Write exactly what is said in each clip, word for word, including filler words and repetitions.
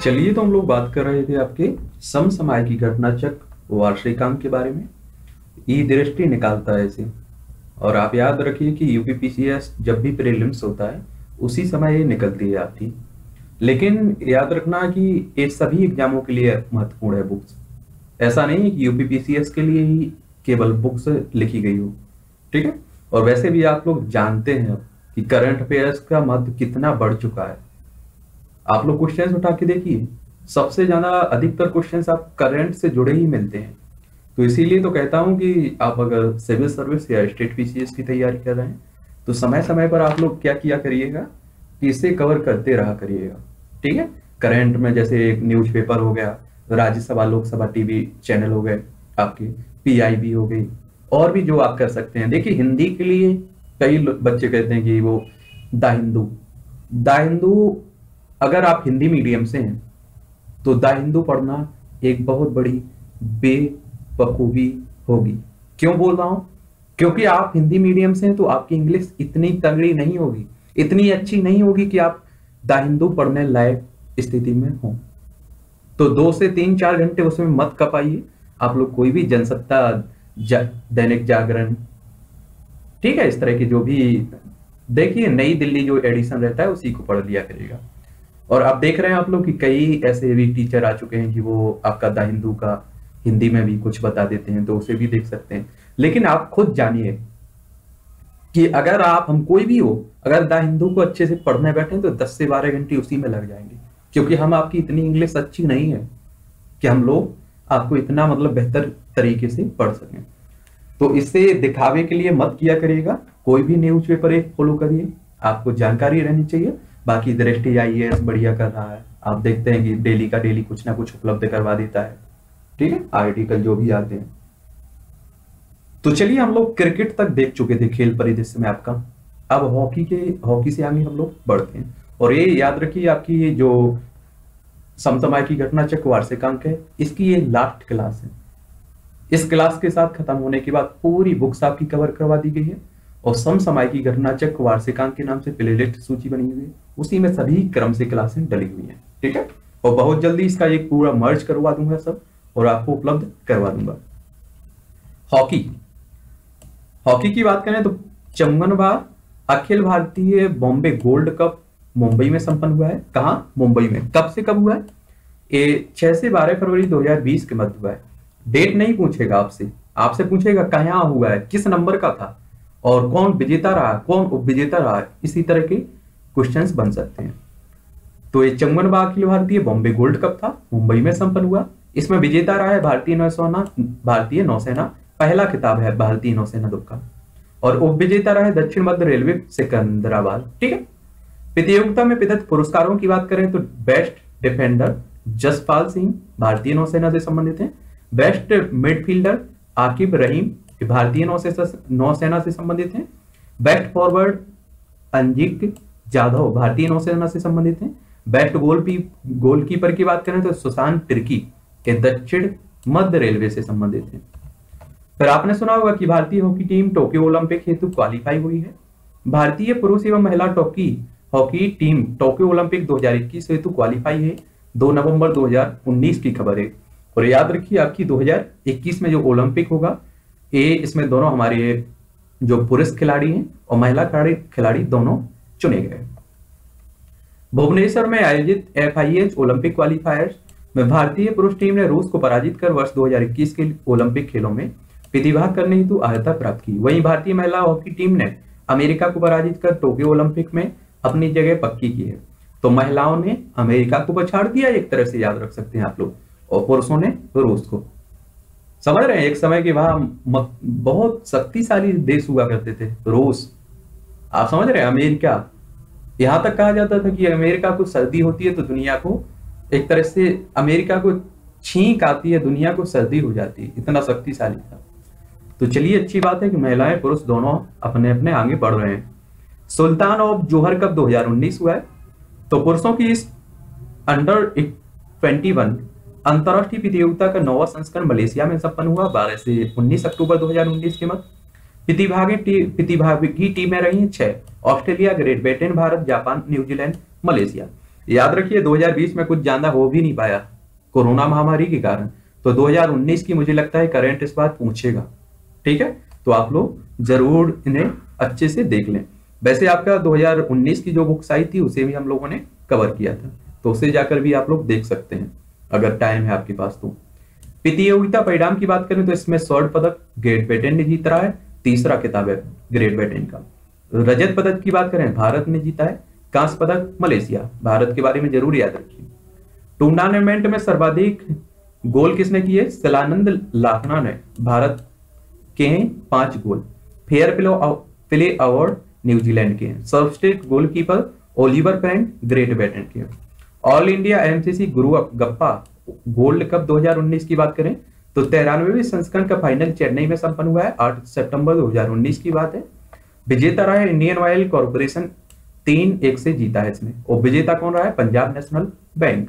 चलिए, तो हम लोग बात कर रहे थे आपके समसामयिकी घटनाचक्र वार्षिकांक के बारे में। ई दृष्टि निकालता है इसे। और आप याद रखिए कि यूपीपीसीएस जब भी प्रीलिम्स होता है उसी समय ये निकलती है आपकी। लेकिन याद रखना कि ये सभी एग्जामों के लिए महत्वपूर्ण है बुक्स। ऐसा नहीं है कि यूपीपीसीएस के लिए ही केवल बुक्स लिखी गई हो, ठीक है। और वैसे भी आप लोग जानते हैं कि करंट अफेयर्स का महत्व कितना बढ़ चुका है। आप लोग क्वेश्चंस उठा के देखिए, सबसे ज्यादा अधिकतर क्वेश्चंस आप करंट से जुड़े ही मिलते हैं। तो इसीलिए तो कहता हूं कि आप अगर सिविल सर्विस या स्टेट पीसीएस की तैयारी कर रहे हैं तो समय समय पर आप लोग क्या किया करिएगा कि इसे कवर करते रहा करिएगा, ठीक है। करंट में जैसे न्यूज़पेपर हो गया, राज्यसभा लोकसभा टीवी चैनल हो गए, आपके पीआईबी हो गई, और भी जो आप कर सकते हैं। देखिए, हिंदी के लिए कई बच्चे कहते हैं कि वो द हिंदू द हिंदू अगर आप हिंदी मीडियम से हैं तो द हिंदू पढ़ना एक बहुत बड़ी बेवकूफी होगी। क्यों बोल रहा हूं? क्योंकि आप हिंदी मीडियम से हैं तो आपकी इंग्लिश इतनी तगड़ी नहीं होगी, इतनी अच्छी नहीं होगी कि आप द हिंदू पढ़ने लायक स्थिति में हो। तो दो से तीन चार घंटे उसमें मत कपाइए। आप लोग कोई भी जनसत्ता, जा, दैनिक जागरण, ठीक है, इस तरह की जो भी देखिए नई दिल्ली जो एडिशन रहता है उसी को पढ़ लिया करिएगा। और आप देख रहे हैं आप लोग कि कई ऐसे भी टीचर आ चुके हैं कि वो आपका द हिंदू का हिंदी में भी कुछ बता देते हैं, तो उसे भी देख सकते हैं। लेकिन आप खुद जानिए कि अगर आप, हम कोई भी हो, अगर द हिंदू को अच्छे से पढ़ने बैठे तो दस से बारह घंटे उसी में लग जाएंगे। क्योंकि हम आपकी इतनी इंग्लिश अच्छी नहीं है कि हम लोग आपको इतना मतलब बेहतर तरीके से पढ़ सकें। तो इससे दिखावे के लिए मत किया करिएगा। कोई भी न्यूज पेपर एक फॉलो करिए, आपको जानकारी रहनी चाहिए। बाकी दृष्टि आईएएस बढ़िया कर रहा है, आप देखते हैं कि डेली का डेली कुछ ना कुछ उपलब्ध करवा देता है, ठीक है, आर्टिकल जो भी आते हैं। तो चलिए, हम लोग क्रिकेट तक देख चुके थे खेल परिदृश्य में आपका। अब हॉकी के हॉकी से आगे हम लोग बढ़ते हैं। और ये याद रखिए, आपकी ये जो समसामयिकी घटनाचक्र वार्षिकांक है, इसकी ये लास्ट क्लास है। इस क्लास के साथ खत्म होने के बाद पूरी बुक्स आपकी कवर करवा दी गई है। और समसामयिकी घटनाचक्र वार्षिकांक के नाम से प्लेलिस्ट सूची बनी हुई है, उसी में सभी क्रम से क्लासें डली हुई हैं, ठीक है। और बहुत जल्दी इसका एक पूरा मर्ज करवा दूंगा सब, और आपको उपलब्ध करवा दूंगा। हॉकी हॉकी की बात करें तो चौवनवां अखिल भारतीय बॉम्बे गोल्ड कप मुंबई में संपन्न हुआ है। कहाँ? मुंबई में। कब से कब हुआ है? ये छह से बारह फरवरी दो हजार बीस के मध्य हुआ है। डेट नहीं पूछेगा आपसे, आपसे पूछेगा कहाँ हुआ है, किस नंबर का था, और कौन विजेता रहा, कौन उप विजेता रहा। इसी तरह के क्वेश्चंस बन सकते हैं। तो ये चौवनवां अखिल भारतीय बॉम्बे गोल्ड कप था, मुंबई में संपन्न हुआ। इसमें विजेता रहा है भारतीय नौसेना भारतीय नौसेना पहला खिताब है भारतीय नौसेना का। और उप विजेता रहा है दक्षिण मध्य रेलवे सिकंदराबाद, ठीक है। प्रतियोगिता में प्रदत्त पुरस्कारों की बात करें तो बेस्ट डिफेंडर जसपाल सिंह भारतीय नौसेना से संबंधित हैं। बेस्ट मिडफील्डर आकिब रहीम भारतीय नौसेना से संबंधित हैं। बेस्ट फॉरवर्ड अंजिक जाधव भारतीय नौसेना से संबंधित हैं। बेस्ट गोल गोलकीपर की बात करें तो सुशांत तिर्की के दक्षिण मध्य रेलवे से संबंधित हैं। फिर आपने सुना होगा कि भारतीय हॉकी टीम टोक्यो ओलंपिक हेतु क्वालिफाई हुई है। भारतीय पुरुष एवं महिला hockey hockey team Tokyo Olympic दो हजार इक्कीस हेतु क्वालिफाई है। दो नवंबर दो हजार उन्नीस की खबर है। और याद रखिए, आपकी दो हजार इक्कीस में जो ओलंपिक होगा, ये इसमें दोनों हमारे जो पुरुष खिलाड़ी हैं और महिला खिलाड़ी खिलाड़ी दोनों चुने गए। भुवनेश्वर में आयोजित एफआईएच ओलंपिक क्वालिफायर्स में भारतीय पुरुष टीम ने रूस को पराजित कर वर्ष दो हजार इक्कीस के ओलंपिक खेलों में प्रतिभाग करने हेतु अर्हता प्राप्त की। वहीं भारतीय महिला हॉकी टीम ने अमेरिका को पराजित कर टोक्यो ओलंपिक में अपनी जगह पक्की की है। तो महिलाओं ने अमेरिका को पछाड़ दिया, एक तरह से याद रख सकते हैं आप लोग, और पुरुषों ने रूस को। समझ रहे हैं? एक समय के वहां बहुत शक्तिशाली देश हुआ करते थे रूस, आप समझ रहे हैं, अमेरिका। यहां तक कहा जाता था कि अमेरिका को सर्दी होती है तो दुनिया को एक तरह से, अमेरिका को छींक आती है, दुनिया को सर्दी हो जाती है, इतना शक्तिशाली था। तो चलिए, अच्छी बात है कि महिलाएं पुरुष दोनों अपने अपने आगे बढ़ रहे हैं। सुल्तान ऑफ जोहर कप दो हजार उन्नीस हुआ है। तो पुरुषों की इस अंडर इक्कीस अंतरराष्ट्रीय प्रतियोगिता का नौवां संस्करण मलेशिया में संपन्न हुआ बारह से उन्नीस अक्टूबर दो हजार उन्नीस के मध्य। प्रतिभागी प्रतिभागी टीमें रही छह, Australia, Great Britain, Bharat, Japan, New Zealand, Malaysia. याद रखिए दो हज़ार बीस में कुछ ज्यादा हो भी नहीं पाया कोरोना महामारी के कारण, तो दो हज़ार उन्नीस की मुझे लगता है करंट इस बार पूछेगा। ठीक है, तो आप लोग जरूर इन्हें अच्छे से देख लें। वैसे आपका दो हज़ार उन्नीस की जो बुक्स आई थी उसे भी हम लोगों ने कवर किया था, तो उसे जाकर भी आप लोग देख सकते हैं अगर टाइम है आपके पास तो। प्रतियोगिता परिणाम की बात करें तो इसमें स्वर्ण पदक ग्रेट ब्रिटेन ने जीत रहा है, तीसरा खिताब है ग्रेट ब्रिटेन का। रजत पदक की बात करें भारत ने जीता है, कांस्य पदक मलेशिया। भारत के बारे में जरूर याद रखिए। टूर्नामेंट में सर्वाधिक गोल किसने किए? शिलानंद लाखना ने, भारत के हैं पांच गोल। फेयर प्ले अवार्ड न्यूजीलैंड के हैं। सर्वश्रेष्ठ गोलकीपर ओलिवर पेंट ग्रेट ब्रिटेन के हैं। ऑल इंडिया एमसीसी गुरु गप्पा गोल्ड कप दो हज़ार उन्नीस की बात करें तो तिरानवे संस्करण का फाइनल चेन्नई में संपन्न हुआ है, आठ सितंबर दो हज़ार उन्नीस की बात है। विजेता रहा है इंडियन ऑयल कॉर्पोरेशन, तीन एक से जीता है इसमें। और विजेता कौन रहा है? Punjab National Bank.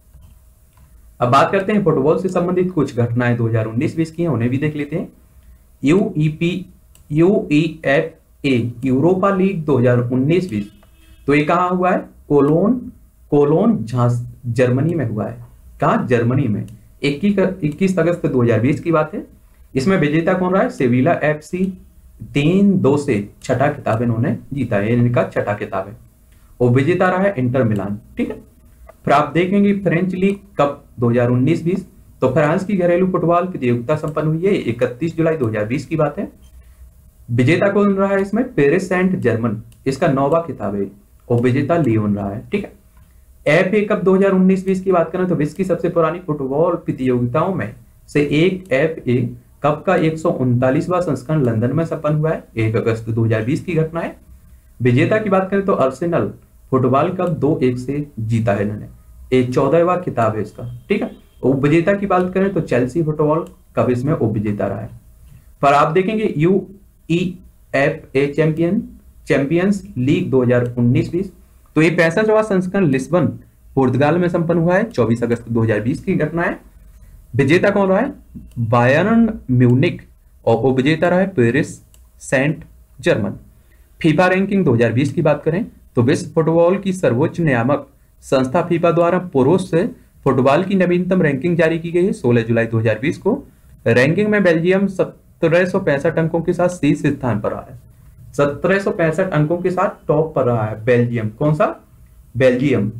अब बात करते हैं फुटबॉल से संबंधित कुछ घटनाएं दो हज़ार उन्नीस बीस की हैं, उन्हें भी देख लेते हैं। यूईपी यूईएफ ए यूरोपा लीग दो हज़ार उन्नीस बीस, तो ये कहां हुआ है? कोलोन कोलोन जर्मनी में हुआ है। कहां? जर्मनी में। इक्कीस अगस्त दो हज़ार बीस की बात है। इसमें विजेता कौन रहा है? सेविला एफसी, तीन दो से छठा खिताब इन्होंने जीता है, इनका छठा खिताब है। और विजेता रहा है इंटर मिलान। ठीक है, फिर आप देखेंगे फ्रेंच लीग कप दो हज़ार उन्नीस बीस, तो फ्रांस की घरेलू फुटबॉल प्रतियोगिता संपन्न हुई है, इकतीस जुलाई दो हज़ार बीस की बात है। विजेता कौन रहा है इसमें? पेरिस सेंट जर्मन, इसका नौवां खिताब है। और विजेता लियोन रहा है। ठीक है, एफ ए कप दो हज़ार उन्नीस बीस की बात करें तो विश्व की सबसे पुरानी फुटबॉल प्रतियोगिताओं में से एक एफ ए कप का एक सौ उनतालीसवां संस्करण लंदन में संपन्न हुआ है, एक अगस्त दो हज़ार बीस की घटना है। विजेता की बात करें तो अर्सेनल फुटबॉल कप दो एक से जीता है इन्होंने, एक चौदहवां खिताब है इसका। ठीक है, उपविजेता की बात करें तो चेल्सी फुटबॉल कप इसमें उपविजेता रहा है। पर आप देखेंगे U E F A champion champions league दो हज़ार उन्नीस बीस, तो ये पैंसठवां संस्करण लिस्बन पुर्तगाल में संपन्न हुआ है, चौबीस अगस्त दो हज़ार बीस की घटना है। विजेता कौन रहा है? Bayern Munich. और उपविजेता रहा है Paris Saint Germain. FIFA ranking दो हज़ार बीस की बात करें तो विश्व फुटबॉल की सर्वोच्च नियामक संस्था फीफा द्वारा पुरुष फुटबॉल की नवीनतम रैंकिंग जारी की गई है सोलह जुलाई दो हज़ार बीस को। रैंकिंग में बेल्जियम सत्रह सौ पैंसठ अंकों के साथ शीर्ष स्थान पर रहा है, सत्रह सौ पैंसठ अंकों के साथ टॉप पर रहा है बेल्जियम। कौन सा? बेल्जियम।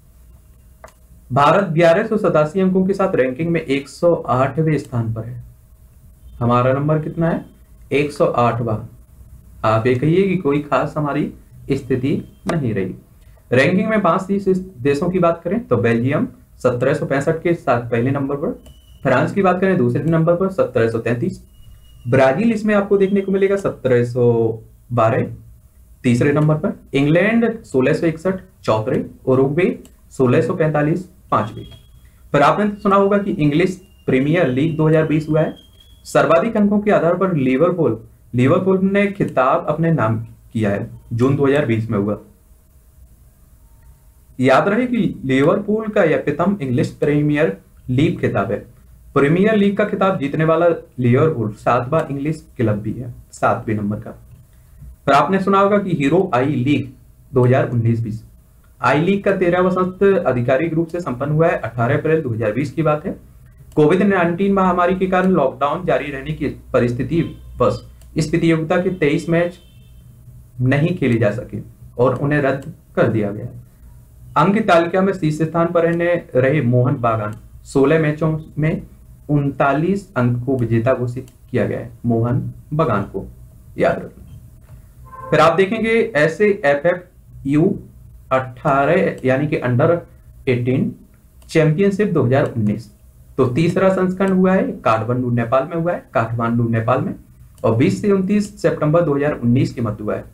भारत ग्यारह सौ सतासी अंकों के साथ रैंकिंग में एक सौ आठवें स्थान पर है। हमारा नंबर कितना है? एक सौ आठवां। आप ये कहिए कि कोई खास हमारी स्थिति नहीं रही। रैंकिंग में पांच देशों की बात करें तो बेल्जियम सत्रह सौ पैंसठ के साथ पहले नंबर पर, फ्रांस की बात करें दूसरे नंबर पर सत्रह सौ तैंतीस, ब्राजील इसमें आपको देखने को मिलेगा सत्रह सौ बारह तीसरे नंबर पर, इंग्लैंड सोलह सौ इकसठ चौथे, उरुग्वे सोलह सौ पैंतालीस पांचवे। पर आपने सुना होगा कि इंग्लिश प्रीमियर लीग दो हज़ार बीस हुआ है। सर्वाधिक अंकों के आधार पर लिवरपूल लिवरपूल ने खिताब अपने नाम किया है, जून दो हज़ार बीस में हुआ। याद रहे कि लिवरपूल का यह प्रथम इंग्लिश प्रीमियर लीग खिताब है। प्रीमियर लीग का खिताब जीतने वाला लिवरपूल सातवां इंग्लिश क्लब भी है, सातवें नंबर का। पर आपने सुना होगा कि हीरो आई लीग दो हज़ार उन्नीस बीस, आई लीग का तेरहवां संस्करण आधिकारिक रूप से संपन्न हुआ है, अठारह अप्रैल दो हज़ार बीस की बात है। कोविड उन्नीस महामारी के कारण लॉकडाउन जारी रहने की परिस्थिति बस इस प्रतियोगिता के तेईस मैच नहीं खेले जा सके और उन्हें रद्द कर दिया गया। अंक तालिका में शीर्ष स्थान पर रहने रहे मोहन बागान सोलह मैचों में उनतालीस अंक को विजेता घोषित किया गया है, मोहन बागान को याद रखना। फिर आप देखेंगे ऐसे एफ एफ यू अठारह यानी कि अंडर अठारह चैंपियनशिप दो हज़ार उन्नीस, तो तीसरा संस्करण हुआ है, काठमांडू नेपाल में हुआ है, काठमांडू नेपाल में, और बीस से उनतीस सितंबर दो हज़ार उन्नीस के मध्य हुआ है।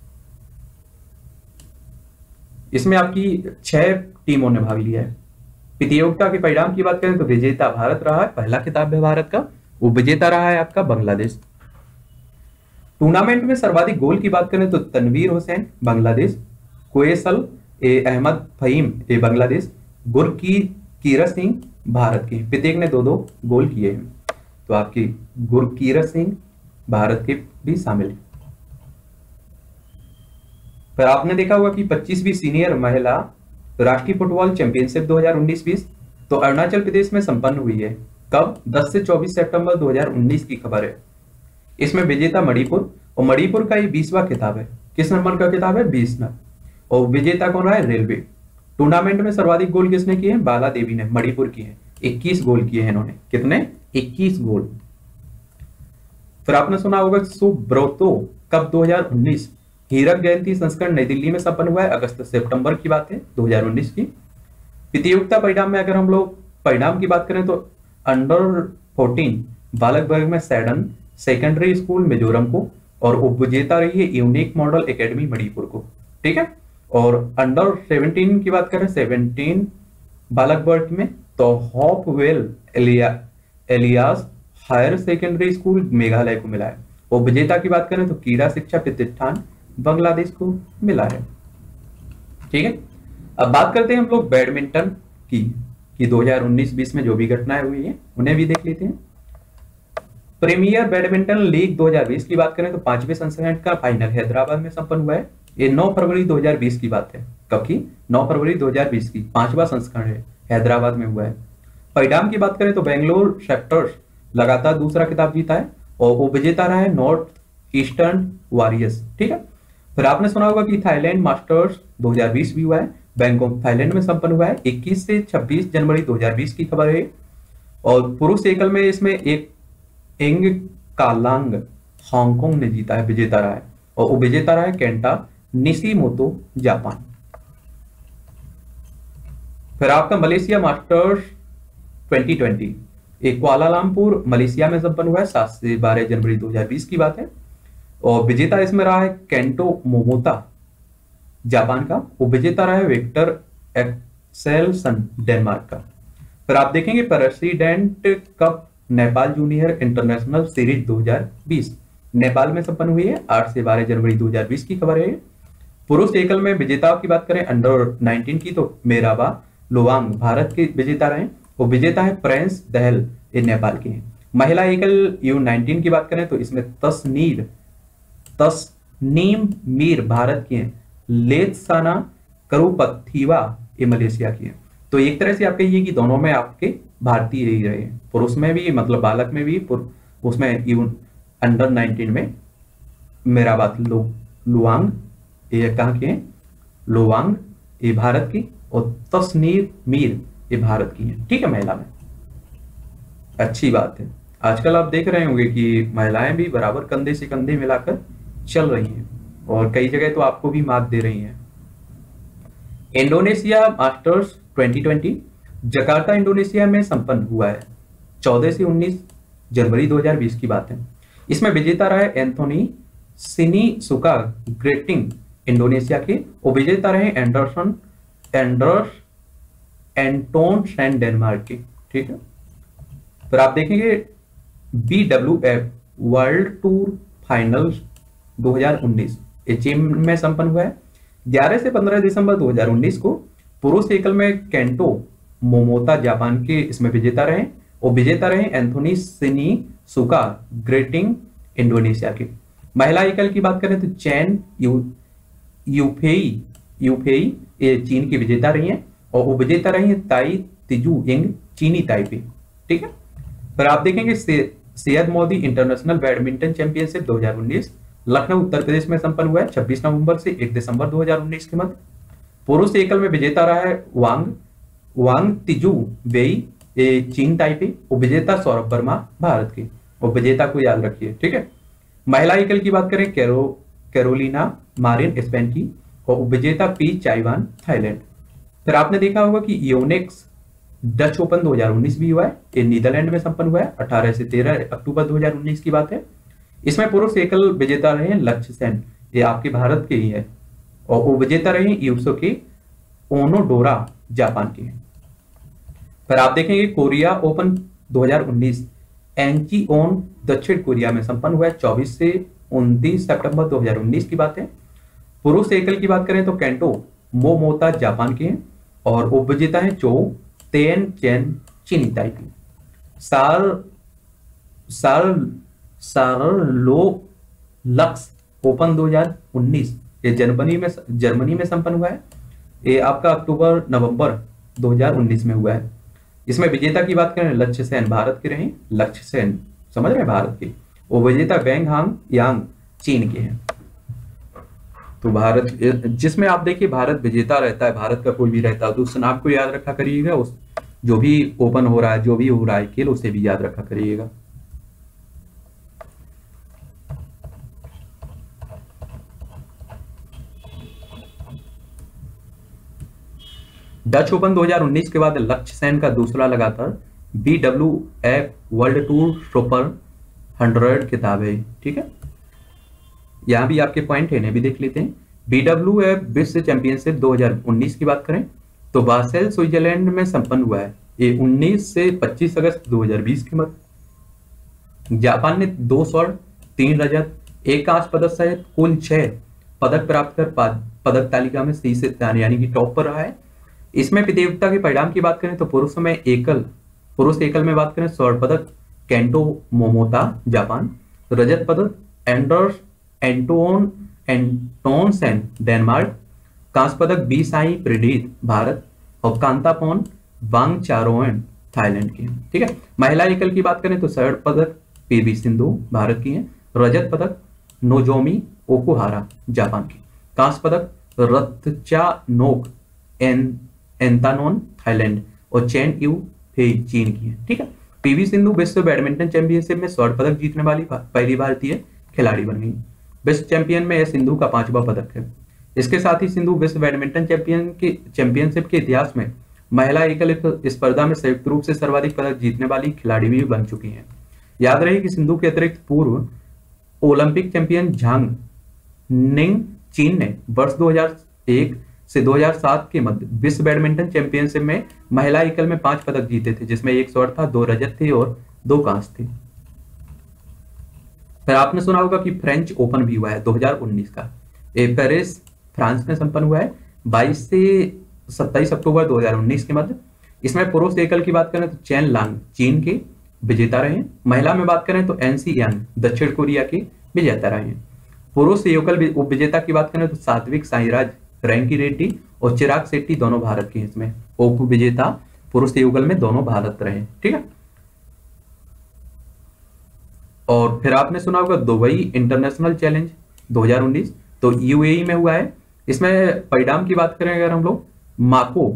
इसमें आपकी छह टीमों ने भाग लिया है। प्रतियोगिता के परिणाम की बात करें तो विजेता भारत रहा है, पहला खिताब है भारत का, वो विजेता रहा है आपका बांग्लादेश। टूर्नामेंट में सर्वाधिक गोल की बात करें तो तनवीर हुसैन बांग्लादेश, कोयसल ए अहमद फहीम ए बांग्लादेश, गुरकीरत सिंह भारत के, प्रत्येक ने दो दो गोल किए हैं, तो आपकी गुरकीरत सिंह भारत के भी शामिल है। पर आपने देखा होगा कि पच्चीसवीं सीनियर महिला राष्ट्रीय फुटबॉल चैंपियनशिप दो हज़ार उन्नीस बीस तो अरुणाचल प्रदेश में संपन्न हुई है। कब? दस से चौबीस सितंबर दो हज़ार उन्नीस की खबर है। इसमें विजेता मणिपुर, और मणिपुर का ये बीसवां खिताब है। किस नंबर का खिताब है? बीस नंबर। और विजेता कौन रहा है? रेलवे। टूर्नामेंट में सर्वाधिक गोल किसने किए हैं? बाला देवी ने, मणिपुर की है। इक्कीस गोल किए हैं इन्होंने। कितने? इक्कीस गोल। फिर आपने सुना होगा सुब्रतो कब? दो हज़ार उन्नीस। हीरक जयंती संस्करण नई दिल्ली में संपन्न हुआ है। अगस्त सितंबर की बात है दो हज़ार उन्नीस की। प्रतियोगिता परिणाम में अगर हम लोग परिणाम की बात करें तो अंडर फोर्टीन बालक वर्ग में सैडन सेकेंडरी स्कूल मिजोरम को, और उपविजेता रही है यूनिक मॉडल एकेडमी मणिपुर को। ठीक है। और अंडर सेवनटीन की बात करें, सेवनटीन बालक वर्ग में तो Hopewell Elia Elias higher secondary school Meghalaya को मिला है। और विजेता की बात करें तो क्रीड़ा शिक्षा प्रतिष्ठान बांग्लादेश को मिला है। ठीक है। अब बात करते हैं हम लोग बैडमिंटन की कि दो हज़ार उन्नीस बीस में जो भी घटनाएं हुई हैं उन्हें भी देख लेते हैं। प्रीमियर बैडमिंटन लीग दो हज़ार बीस की बात करें तो पांचवें संस्करण का फाइनल हैदराबाद में संपन्न हुआ है। ये नौ फरवरी दो हज़ार बीस की बात है। कब की? नौ फरवरी दो हज़ार बीस की। पांचवा संस्करण है, हैदराबाद में हुआ है। परिणाम की बात करें तो बेंगलोर सेप्टर्स लगातार दूसरा खिताब जीता है, और वो विजेता रहा है नॉर्थ ईस्टर्न वॉरियर्स। ठीक है। फिर आपने सुना होगा कि थाईलैंड मास्टर्स दो हज़ार बीस भी हुआ है, बैंकॉक थाईलैंड में संपन्न हुआ है। इक्कीस से छब्बीस जनवरी दो हज़ार बीस की खबर है। और पुरुष एकल में इसमें एक एंग कालांग हांगकांग ने जीता है, विजेता रहा है। और वो विजेता रहा है केंटा निशिमोतो जापान। फिर आपका मलेशिया मास्टर्स दो हज़ार बीस एक कुआलालंपुर मलेशिया में संपन्न हुआ है। सात से बारह जनवरी दो हज़ार बीस की बात है। और विजेता इसमें रहा है केंटो मोमोता जापान का। वो विजेता रहा है विक्टर एक्सेलसन डेनमार्क का। फिर आप देखेंगे President Cup Nepal junior international series दो हज़ार बीस नेपाल में संपन्न हुई है। आठ से बारह जनवरी दो हज़ार बीस की खबर है। पुरुष एकल में विजेताओं की बात करें अंडर उन्नीस की तो मेराबा लोवांग भारत के विजेता रहे। वो विजेता है प्रिंस दहल, ये नेपाल के हैं। महिला एकल यू नाइनटीन की बात करें तो इसमें तसनीर तसनीम मीर भारत की हैं। लेत्साना करुपथिवा ये मलेशिया की है। तो एक तरह से आप कहिए कि दोनों में आपके भारतीय ही रहे हैं। पुरुष में भी मतलब बालक में भी, उसमें यू अंडर नाइनटीन में मेरा बात लो लुआंग ये कहाँ के हैं? लोवांग ये भारत की, और तसनीर मीर ये भारत की है। ठीक है। महिला में अच्छी बात है। आजकल आप देख रहे होंगे कि महिलाएं भी बराबर कंधे से कंधे मिलाकर चल रही हैं, और कई जगह तो आपको भी मात दे रही हैं। इंडोनेशिया मास्टर्स दो हज़ार बीस जकार्ता इंडोनेशिया में संपन्न हुआ है। चौदह से उन्नीस जनवरी दो हज़ार बीस की बात है। इसमें विजेता रहा है एंथोनी सिनीसुका ग्रेटिंग इंडोनेशिया के, और विजेता रहे Andersen Anders Antonsen Denmark के। ठीक है। फिर आप देखेंगे B W F world tour finals दो हज़ार उन्नीस ये चीन में संपन्न हुआ है। ग्यारह से पंद्रह दिसंबर दो हज़ार उन्नीस को पुरुष एकल में केंटो मोमोता जापान के इसमें विजेता रहे, और विजेता रहे एंथोनी सिनीसुका ग्रेटिंग इंडोनेशिया के। महिला एकल की बात करें तो चैन यू यूफेई यूफेई ये चीन की विजेता रही हैं, और वो विजेता रही है ताई तिजू यंग चीनी ताइपे। ठीक है। फिर आप देखेंगे Syed Modi international badminton championship दो हज़ार उन्नीस लखनऊ उत्तर प्रदेश में संपन्न हुआ है। छब्बीस नवंबर से एक दिसंबर दो हज़ार उन्नीस के मध्य। पुरुष एकल में विजेता रहा है वांग वांग तिजू वेई ये चीन ताइपे, वो विजेता सौरभ वर्मा भारत के, और विजेता को याद रखिए। ठीक है। महिला एकल की बात करें कैरो कैरोलिना मारिन स्पेन की, और विजेता पी चाइवान थाईलैंड। फिर आपने देखा होगा कि योनेक्स डच ओपन दो हज़ार उन्नीस भी हुआ है। ये नीदरलैंड में संपन्न हुआ है। अठारह से तेरह अक्टूबर दो हज़ार उन्नीस की बात है। इसमें पुरुष एकल विजेता रहे हैं लक्ष्य सेन, ये आपके भारत के ही है, और वो विजेता रहे यूसुके ओनोडोरा जापान के। फिर आप देखेंगे कोरिया ओपन दो हज़ार उन्नीस एंचियोन दक्षिण कोरिया में संपन्न हुआ है। चौबीस से उनतीस सितंबर दो हज़ार उन्नीस की बात है। पुरुष एकल की बात करें तो केंटो मोमोता जापान के हैं, और उपविजेता है चो तेन चेन चीनी ताइपे। सार सार सारलो लक्स ओपन दो हज़ार उन्नीस ये जर्मनी में जर्मनी में संपन्न हुआ है। ये आपका अक्टूबर नवंबर दो हज़ार उन्नीस में हुआ है। इसमें विजेता की बात करें लक्ष्य सेन भारत के रहे, लक्ष्य सेन समझ रहे हैं भारत के, वो विजेता वेंग हांग यांग चीन के हैं। तो भारत, जिसमें आप देखिए भारत विजेता रहता है, भारत का कोई भी रहता है तो उस नाम को याद रखा करिएगा, उस जो भी ओपन हो रहा है, जो भी हो रहा है खेल, उसे भी याद रखा करिएगा। डच ओपन दो हज़ार उन्नीस के बाद लक्ष्य सेन का दूसरा लगातार B W F world tour super hundred किताब है। ठीक है, यहां भी आपके पॉइंट है, इन्हें भी देख लेते हैं। बी डब्ल्यू एफ विश्व चैंपियनशिप दो हज़ार उन्नीस की बात करें तो बासेल स्विट्जरलैंड में संपन्न हुआ है। ये उन्नीस से पच्चीस अगस्त दो हज़ार बीस के मध्य जापान ने दो स्वर्ण, तीन रजत, एक कांस्य पदक सहित कुल छह पदक प्राप्त कर पदक तालिका में शीर्ष स्थान यानी कि टॉप पर रहा है। इसमें प्रतियोगिता के परिणाम की बात करें तो पुरुष में एकल पुरुष एकल में बात करें स्वर्ण पदक केंटो मोमोता जापान, रजत पदक एंडर्स एंटोन एंटोनसेन डेनमार्क, कांस्य पदक बी साई प्रीडीत भारत और कांतापोन वांगचारोन थाईलैंड की। ठीक है, महिला एकल की बात करें तो स्वर्ण पदक पीवी सिंधु भारत की है, रजत पदक नोजोमी ओकुहारा जापान की, कांस्य पदक रत्चानोक एन एंतानोन थाईलैंड और चेन यू फे चीन की है। ठीक है, पीवी सिंधु विश्व बैडमिंटन चैंपियनशिप में स्वर्ण पदक जीतने वाली पहली भारतीय खिलाड़ी बन गई। विश्व चैंपियन में यह सिंधु का पांचवा पदक है। इसके साथ ही सिंधु विश्व बैडमिंटन चैंपियन के चैंपियनशिप के इतिहास में महिला एकल स्पर्धा में संयुक्त रूप से सर्वाधिक पदक जीतने वाली खिलाड़ी भी बन चुकी हैं। याद रहे कि सिंधु के अतिरिक्त पूर्व ओलंपिक चैंपियन झांग निंग चीन ने वर्ष दो हज़ार एक से दो हज़ार सात के मध्य विश्व बैडमिंटन चैंपियनशिप में महिला एकल में पांच पदक जीते थे, जिसमें एक स्वर्ण था, दो रजत थे और दो कांस्य थे। फिर आपने सुना होगा कि फ्रेंच ओपन भी हुआ है दो हज़ार उन्नीस का, ये पेरिस फ्रांस में संपन्न हुआ है बाईस से सत्ताईस अक्टूबर दो हज़ार उन्नीस के मध्य। इसमें पुरुष एकल की बात करें तो चेन लांग चीन के विजेता रहे हैं, महिला में बात करें तो एनसी यांग दक्षिण कोरिया के विजेता रहे हैं। पुरुष एकल उप विजेता की बात करें तो सात्विक साईराज रैंकी रेड्डी और चिराग शेट्टी दोनों भारत के, इसमें उप विजेता पुरुष युगल में दोनों भारत रहे। ठीक है, और फिर आपने सुना होगा दुबई इंटरनेशनल चैलेंज दो हज़ार उन्नीस, तो यूएई में हुआ है। इसमें परिणाम की बात करें अगर हम लोग, माको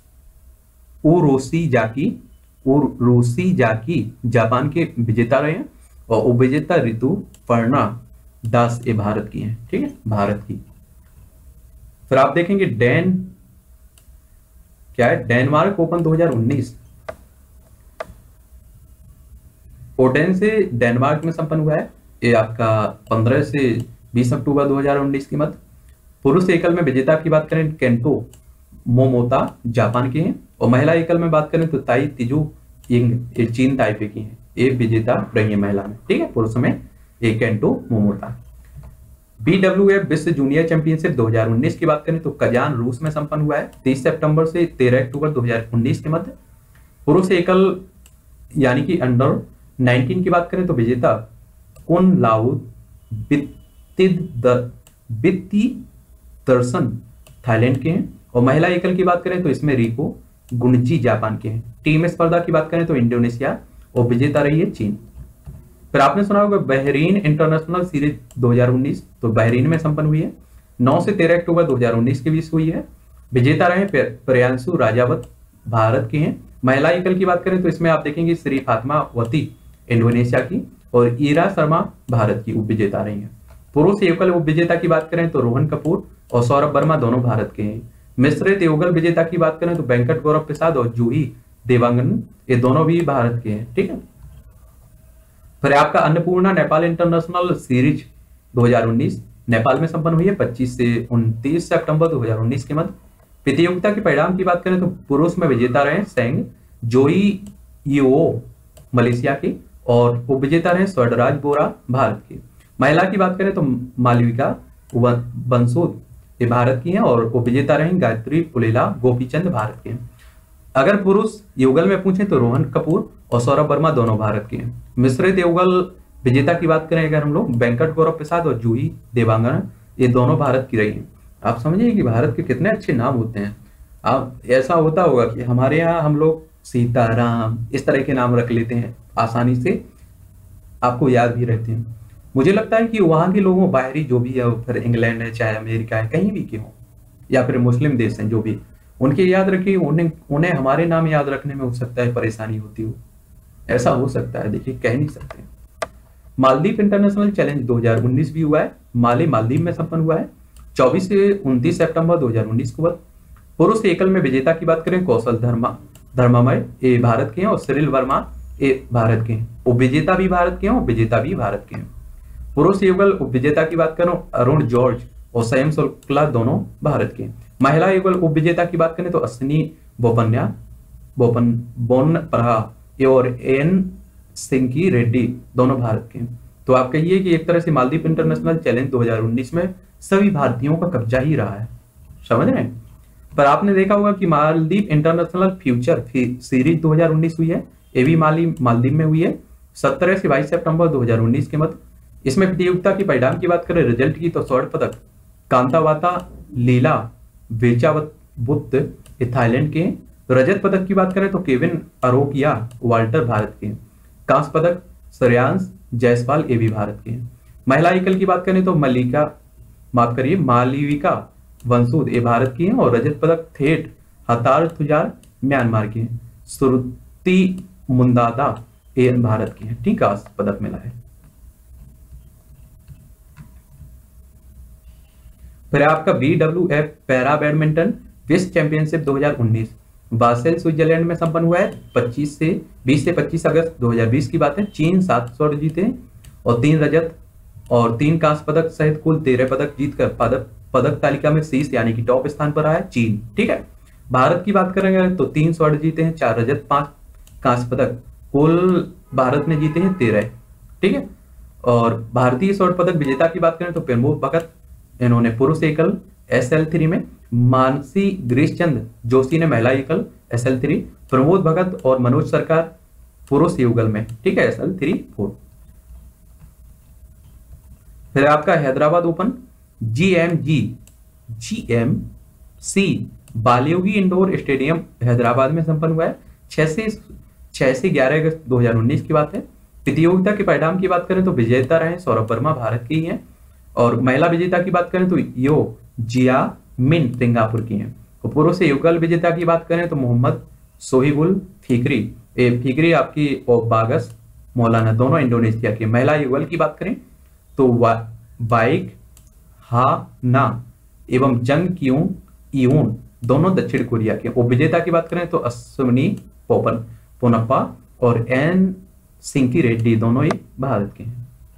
उरोसी जाकी उरोसी जाकी जापान के विजेता रहे हैं और उप विजेता ऋतु पर्णा दास ये भारत की हैं। ठीक है, भारत की। फिर आप देखेंगे डेन क्या है, डेनमार्क ओपन दो हज़ार उन्नीस ओडेन से डेनमार्क में संपन्न हुआ है। ये आपका पंद्रह से बीस अक्टूबर दो हज़ार उन्नीस की मध्य। पुरुष एकल में विजेता की बात करें केंटो मोमोता जापान के हैं और महिला एकल में बात करें तो ताई तिजू यिंग ये चीन ताइपे की हैं, ये विजेता रही है महिला में। ठीक है, पुरुष में एक Kento Momota. B W F विश्व जूनियर चैंपियनशिप दो हज़ार उन्नीस की बात करें तो कजान रूस में संपन्न हुआ है तीस सितंबर से तेरह अक्टूबर दो हज़ार उन्नीस के मध्य। पुरुष एकल यानी कि अंडर उन्नीस की बात करें तो विजेता कुन लाउ बित्ती दर्शन थाईलैंड के हैं और महिला एकल की बात करें तो इसमें रिको गुनजी जापान के हैं। टीम स्पर्धा की बात करें तो इंडोनेशिया और विजेता रही है चीन। फिर आपने सुना होगा बहरीन इंटरनेशनल सीरीज दो हज़ार उन्नीस, तो बहरीन में संपन्न हुई है नौ से तेरह अक्टूबर दो हज़ार उन्नीस के बीच हुई है। विजेता रहे प्रियांशु राजावत भारत के हैं। महिला एकल की बात करें तो इसमें आप देखेंगे श्री फातिमावती इंडोनेशिया की और ईरा शर्मा भारत की उप विजेता रही है। पुरुष एकल उप विजेता की बात करें तो रोहन कपूर और सौरभ वर्मा दोनों भारत के हैं। मिश्रित युगल विजेता की बात करें तो वेंकट गौरव प्रसाद और जूही देवांगन ये दोनों भी भारत के हैं। ठीक है, फिर आपका अन्नपूर्णा नेपाल इंटरनेशनल सीरीज दो हज़ार उन्नीस नेपाल में संपन्न हुई है पच्चीस से उनतीस सितंबर दो हज़ार उन्नीस के मध्य। प्रतियोगिता के परिणाम की बात करें तो पुरुष में विजेता रहे सेंग जोई यो मलेशिया के और उप विजेता रहे स्वर्णराज बोरा भारत के। महिला की बात करें तो मालविका बंसोद ये भारत की हैं और उप विजेता रहे गायत्री पुलेला गोपीचंद भारत के हैं। अगर पुरुष युगल में पूछें तो रोहन कपूर और सौरभ वर्मा दोनों भारत के हैं। मिश्रित युगल विजेता की बात करें अगर हम लोग वेंकट गौरव प्रसाद और जूही देवांगन ये दोनों भारत की रही हैं। आप समझिए कि भारत के कितने अच्छे नाम होते हैं। आप ऐसा होता होगा कि हमारे यहाँ हम लोग सीताराम इस तरह के नाम रख लेते हैं, आसानी से आपको याद भी रहते हैं। मुझे लगता है कि वहाँ के लोगों, बाहरी जो भी है, फिर इंग्लैंड है चाहे अमेरिका है, कहीं भी के हों, या फिर मुस्लिम देश हैं जो भी, उनके याद रखिए, उन्हें उन्हें हमारे नाम याद रखने में हो सकता है परेशानी होती हो। ऐसा हो सकता है, देखिए कह नहीं सकते। मालदीव इंटरनेशनल चैलेंज दो हज़ार उन्नीस भी हुआ है, माले मालदीव में संपन्न हुआ है चौबीस से उनतीस सितंबर दो हज़ार उन्नीस को। पुरुष एकल में विजेता की बात करें, कौशल धर्मा धर्मामय ये भारत के हैं और सिरिल वर्मा ये भारत के हैं। उपविजेता भी भारत के हैं और विजेता भी भारत के हैं। पुरुष युगल उपविजेता की बात करूं, अरुण जॉर्ज और संयम शुक्ला दोनों भारत के हैं। महिला युगल उपविजेता की बात करें तो अश्विनी बोपन्या बोपन बोनपरा और एन सिंकी रेड्डी दोनों भारत के हैं। तो आप कहिए कि एक तरह से मालदीव इंटरनेशनल चैलेंज दो हज़ार उन्नीस में सभी भारतीयों का कब्जा ही रहा है, समझ रहे हैं। पर आपने देखा होगा कि मालदीव इंटरनेशनल फ्यूचर सीरीज दो हज़ार उन्नीस हुई है, ये भी माली मालदीव में हुई है सत्रह से बाईस सितंबर दो हज़ार उन्नीस के मध्य। इसमें प्रतियोगिता की परिणाम की बात करें, रिजल्ट की, तो स्वर्ण पदक कांतावाता लीला वेचावुत थाईलैंड के। रजत पदक की बात करें तो केविन अरोकिया वाल्टर भारत के। कांस्य पदक श्रेयांश जायसवाल ये भी भारत के हैं। महिला एकल की बात करें तो मल्लिका माफ करिए मालविका वंशूद ये भारत की हैं और रजत पदक थेट हतार तुजार म्यांमार के हैं। श्रुति मुंदादा ये भारत की हैं, ठीक है, पदक मिला है। फिर आपका B W F para badminton विश्व चैंपियनशिप दो हज़ार उन्नीस बासेल स्विट्जरलैंड में संपन्न हुआ है पच्चीस से बीस से पच्चीस अगस्त दो हज़ार बीस की बात है। चीन सात स्वर्ण जीते और तीन रजत और तीन कांस्य पदक सहित कुल तेरह पदक जीतकर पदक पदक तालिका में शीर्ष यानी कि टॉप स्थान पर आया चीन, ठीक है। भारत की बात करेंगे तो तीन स्वर्ण जीते हैं, चार रजत, पांच कांस्य पदक, कुल भारत ने जीते हैं तेरह, ठीक है। और भारतीय स्वर्ण पदक विजेता की बात करें तो प्रमोद भगत, इन्होंने पुरुष एकल एस एल थ्री में, मानसी ग्रीशचंद जोशी ने महिला एकल S L three, Pramod Bhagat और मनोज सरकार पुरुष युगल में, ठीक है, एस एल थ्री फोर। फिर आपका Hyderabad open G M G G M C Balayogi indoor stadium Hyderabad में संपन्न हुआ है छह से छह से ग्यारह अगस्त दो हज़ार उन्नीस की बात है। प्रतियोगिता के परिणाम की बात करें तो विजेता रहे सौरभ वर्मा भारत की ही हैं और महिला विजेता की बात करें तो यो जिया मिन सिंगापुर की हैं। और पुरुष युगल विजेता की बात करें तो मोहम्मद सोहिबुल फिक्री ए फिक्री आपकी और बागस मौलाना दोनों इंडोनेशिया के। महिला युगल की बात करें तो बाइक हा ना एवं जंग क्यून यून दोनों दक्षिण कोरिया के। उपविजेता की बात करें तो अश्विनी पोपन पोनप्पा और एन सिंकी रेड्डी दोनों ही भारत के हैं।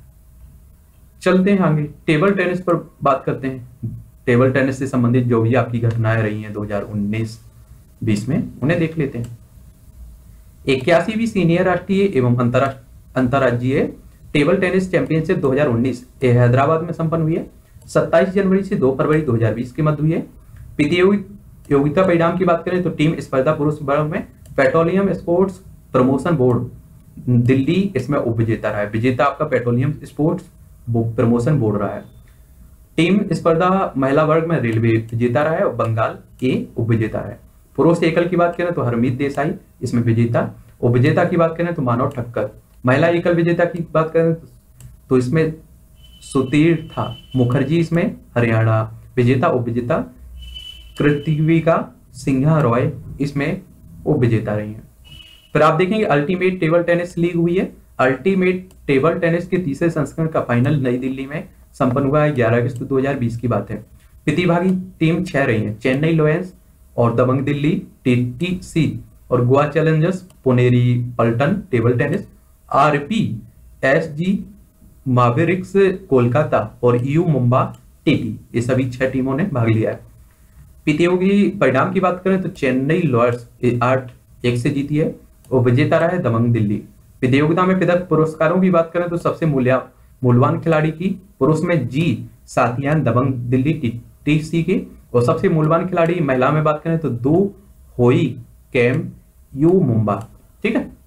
चलते हैं आगे, टेबल टेनिस पर बात करते हैं। टेबल टेनिस से संबंधित जो भी आपकी घटनाएं रही हैं दो हज़ार उन्नीस बीस में उन्हें देख लेते हैं। इक्यासीवीं सीनियर राष्ट्रीय एवं अंतर्राज्यीय टेबल टेनिस चैंपियनशिप दो हज़ार उन्नीस हैदराबाद में संपन्न हुई है सत्ताईस जनवरी से दो फरवरी दो हज़ार बीस के मध्य हुई है। प्रतियोगिता परिणाम की बात करें तो टीम स्पर्धा पुरुष वर्ग में petroleum sports promotion board Delhi इसमें उपविजेता रहा है। विजेता आपका पेट्रोलियम स्पोर्ट्स प्रमोशन बोर्ड रहा है। टीम स्पर्धा महिला वर्ग में रेलवे विजेता रहा है और बंगाल ए उपविजेता रहा है। पुरुष एकल की बात करें तो हरमीत देसाई इसमें विजेता। उपविजेता की बात करें तो मानव ठक्कर। महिला एकल विजेता की बात करें तो इसमें सुतीर्था मुखर्जी इसमें हरियाणा विजेता। उपविजेता कृतिविका सिंघा रॉय इसमें उपविजेता रही है। फिर आप देखेंगे अल्टीमेट टेबल टेनिस लीग हुई है। अल्टीमेट टेबल टेनिस के तीसरे संस्करण का फाइनल नई दिल्ली में संपन्न हुआ है ग्यारह अगस्त दो हज़ार बीस की बात है। प्रतिभागी टीम छह रही है, चेन्नई लोयंस और दबंग दिल्ली टीटीसी और Goa challengers Puneri Paltan table tennis, RP SG mavericks Kolkata और यू मुंबा टीटी ये सभी छह टीमों ने भाग लिया है। प्रतियोगी परिणाम की बात करें तो चेन्नई लॉयर्स आठ एक से जीती है और विजेता रहा है दबंग दिल्ली। प्रतियोगिता में पदक पुरस्कारों की बात करें तो सबसे मूल्य मूल्यवान खिलाड़ी की पुरुष में जी सातियान दबंग दिल्ली टीसी के और सबसे मूल्यवान खिलाड़ी महिला में बात करें तो दो होई कैम यू मुंबा, ठीक है।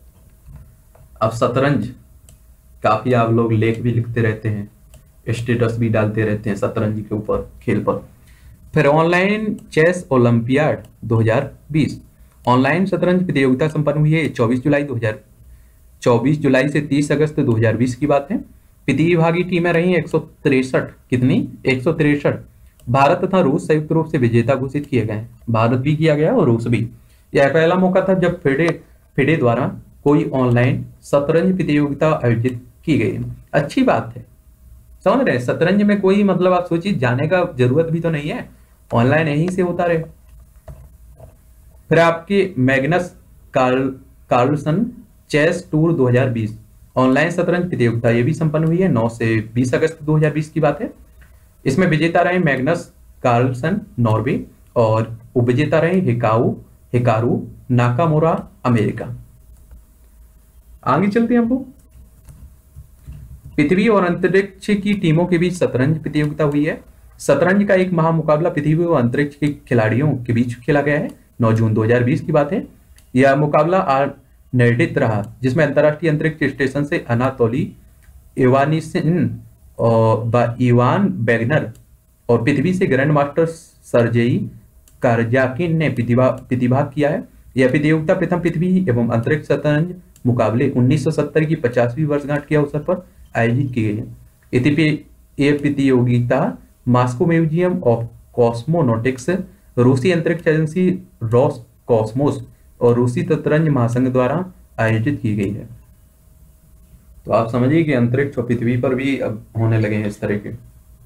अब शतरंज काफी आप लोग लेख भी लिखते रहते हैं, स्टेटस भी डालते रहते हैं शतरंज के ऊपर खेल पर। फिर ऑनलाइन चेस ओलंपियाड दो हज़ार बीस, ऑनलाइन शतरंज प्रतियोगिता संपन्न हुई है चौबीस जुलाई दो हज़ार चौबीस जुलाई से तीस अगस्त दो हज़ार बीस की बात है। प्रतिभागी टीमें रही एक सौ तिरसठ, कितनी एक सौ तिरसठ। भारत तथा रूस संयुक्त रूप से विजेता घोषित किए गए। भारत भी किया गया और रूस भी। यह पहला मौका था जब फेडे फेडे द्वारा कोई ऑनलाइन शतरंज प्रतियोगिता आयोजित की गई। अच्छी बात है, समझ रहे हैं। शतरंज में कोई मतलब आप सोचिए जाने का जरूरत भी तो नहीं है, ऑनलाइन यहीं से होता रहे। फिर आपके Magnus Carl Carlsen chess tour दो हज़ार बीस, ऑनलाइन शतरंज प्रतियोगिता ये भी संपन्न हुई है नौ से बीस अगस्त दो हज़ार बीस की बात है। इसमें विजेता रहे मैग्नस कार्लसन नॉर्वे और उपविजेता रहे हिकाउ हिकारू नाकामुरा अमेरिका। आगे चलते हैं हम लोग। पृथ्वी और अंतरिक्ष की टीमों के बीच शतरंज प्रतियोगिता हुई है। शतरंज का एक महामुकाबला पृथ्वी और अंतरिक्ष के खिलाड़ियों के बीच खेला गया है नौ जून दो हज़ार बीस की बात है। यह मुकाबला निर्णित रहा जिसमें अंतरराष्ट्रीय अंतरिक्ष स्टेशन से अनातोली इवानिसिन और इवान बैगनर और पृथ्वी से ग्रैंड मास्टर सर्जेई कारजाकिन ने प्रतिभाग किया है। यह प्रतियोगिता प्रथम पृथ्वी एवं अंतरिक्ष शतरंज मुकाबले उन्नीस सौ सत्तर की पचासवीं वर्षगांठ के अवसर पर आयोजित की गई है। यद्यपि यह प्रतियोगिता मॉस्को म्यूजियम ऑफ कॉस्मोनॉटिक्स, रूसी अंतरिक्ष एजेंसी रॉस कॉस्मोस और रूसी शतरंज महासंघ द्वारा आयोजित की गई है। तो आप समझिए कि अंतरिक्ष और पृथ्वी पर भी अब होने लगे हैं इस तरह के।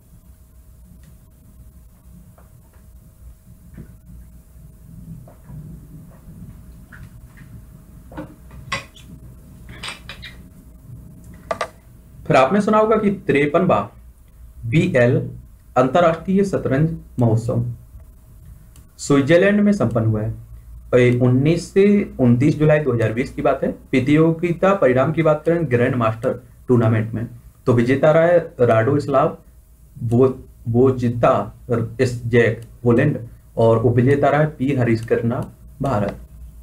फिर आपने सुना होगा कि तिरपनवा बी एल अंतरराष्ट्रीय शतरंज महोत्सव स्विट्जरलैंड में संपन्न हुआ है। उन्नीस से उनतीस जुलाई दो हज़ार बीस की बात है। प्रतियोगिता परिणाम की बात करें ग्रैंड मास्टर टूर्नामेंट में तो विजेता रहा है राडोस्लाव वो वोजिता जैक पोलैंड और उपविजेता रहा है पी हरिशकर्ना भारत।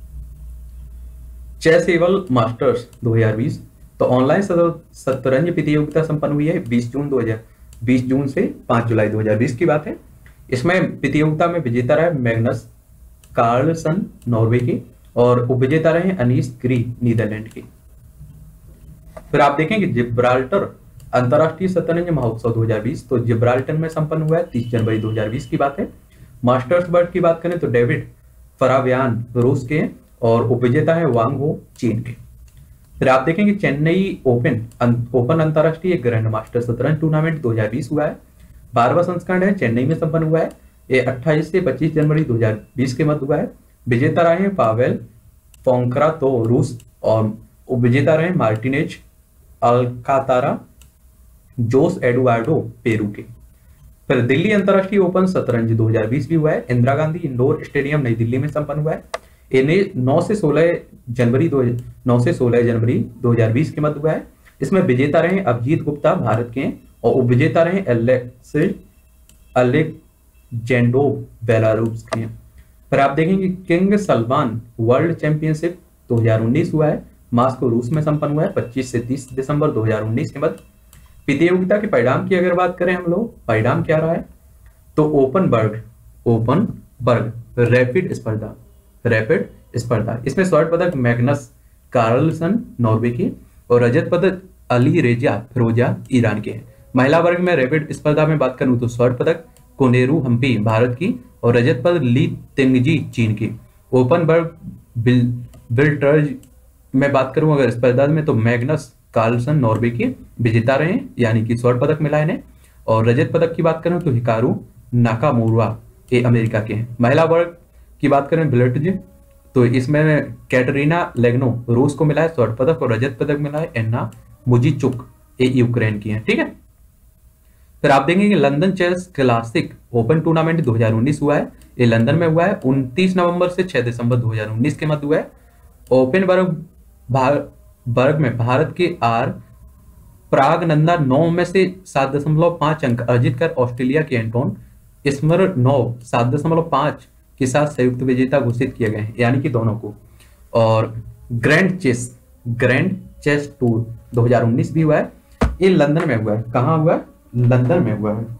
चेस एवल मास्टर्स दो हज़ार बीस तो ऑनलाइन शतरंज प्रतियोगिता संपन्न हुई है बीस जून दो हज़ार बीस जून से पांच जुलाई दो हज़ार बीस की बात है। इसमें प्रतियोगिता में विजेता रहा है मैग्नस कार्लसन नॉर्वे के और उपविजेता रहे अनीस क्री नीदरलैंड के। फिर आप देखेंगे जिब्राल्टर अंतरराष्ट्रीय शतरंज महोत्सव दो हज़ार बीस तो जिब्राल्टर में संपन्न हुआ है तीस जनवरी दो हज़ार बीस की बात है। मास्टर्स वर्ग की बात करें तो डेविड फरावियान रूस के और उपविजेता है वांग हो चीन के। फिर आप देखेंगे चेन्नई ओपन ओपन अंतरराष्ट्रीय ग्रैंड मास्टर शतरंज टूर्नामेंट दो हज़ार बीस हुआ है। बारहवां संस्करण है, चेन्नई में संपन्न हुआ है। ये अट्ठाईस से पच्चीस जनवरी दो हज़ार बीस के मध्य हुआ है। विजेता रहे हैं पावेल फोंक्रा तो रूस और उपविजेता रहे Martinez Alcantara Jose Eduardo Peru के। फिर दिल्ली अंतरराष्ट्रीय ओपन शतरंज दो हज़ार बीस भी हुआ है। इंदिरा गांधी इंडोर स्टेडियम नई दिल्ली में संपन्न हुआ है। इन्हें नौ से सोलह जनवरी दो नौ से सोलह जनवरी दो हज़ार बीस के मध्य हुआ है। इसमें विजेता रहे अभिजीत गुप्ता भारत के और उपविजेता रहे एलेक्सिस अलेक्जेंडोव बेलारूस के। फिर आप देखेंगे किंग सलमान वर्ल्ड चैंपियनशिप दो हज़ार उन्नीस हुआ है। मॉस्को रूस में संपन्न हुआ है पच्चीस से तीस दिसंबर दो हज़ार उन्नीस के मध्य। प्रतियोगिता के परिणाम की अगर बात करें हम लोग, परिणाम क्या रहा है तो open berg open berg rapid स्पर्धा रैपिड स्पर्धा इसमें स्वर्ण पदक मैग्नस कार्लसन नॉर्वे के और रजत पदक अली रेजा फिरोजा ईरान के हैं। महिला वर्ग में रैपिड स्पर्धा में बात करूं तो स्वर्ण पदक कोनेरू हम्पी भारत की और रजत पदक ली तेंगजी चीन की। ओपन वर्ग बिल बिल्टर्ज में बात करूं अगर स्पर्धा में तो मैग्नस कार्लसन नॉर्वे के विजेता रहे यानी कि स्वर्ण पदक मिला इन्हें। और रजत पदक की बात करें तो हिकारू नाकामुरा ये अमेरिका के हैं। महिला वर्ग की बात करें बिल्टर्ज तो इसमें कैटरीना लेग्नो रूस को मिला है स्वर्ण पदक और रजत पदक मिला है एन्ना मुजीचुक ये यूक्रेन की है। ठीक है। फिर आप देखेंगे London chess classic open tournament दो हज़ार उन्नीस हुआ है। ये लंदन में हुआ है उनतीस नवंबर से छह दिसंबर दो हज़ार उन्नीस के मध्य हुआ है। ओपन वर्ग वर्ग में भारत के आर प्रागनंदा नौ में से सात दशमलव पांच अंक अर्जित कर ऑस्ट्रेलिया के एंटोन स्मर नौ सात दशमलव पांच के साथ संयुक्त विजेता घोषित किए गए हैं यानी कि दोनों को। और grand chess grand chess tour दो हज़ार उन्नीस भी हुआ है। ये लंदन में हुआ है। कहाँ हुआ है? लंदन में हुआ है।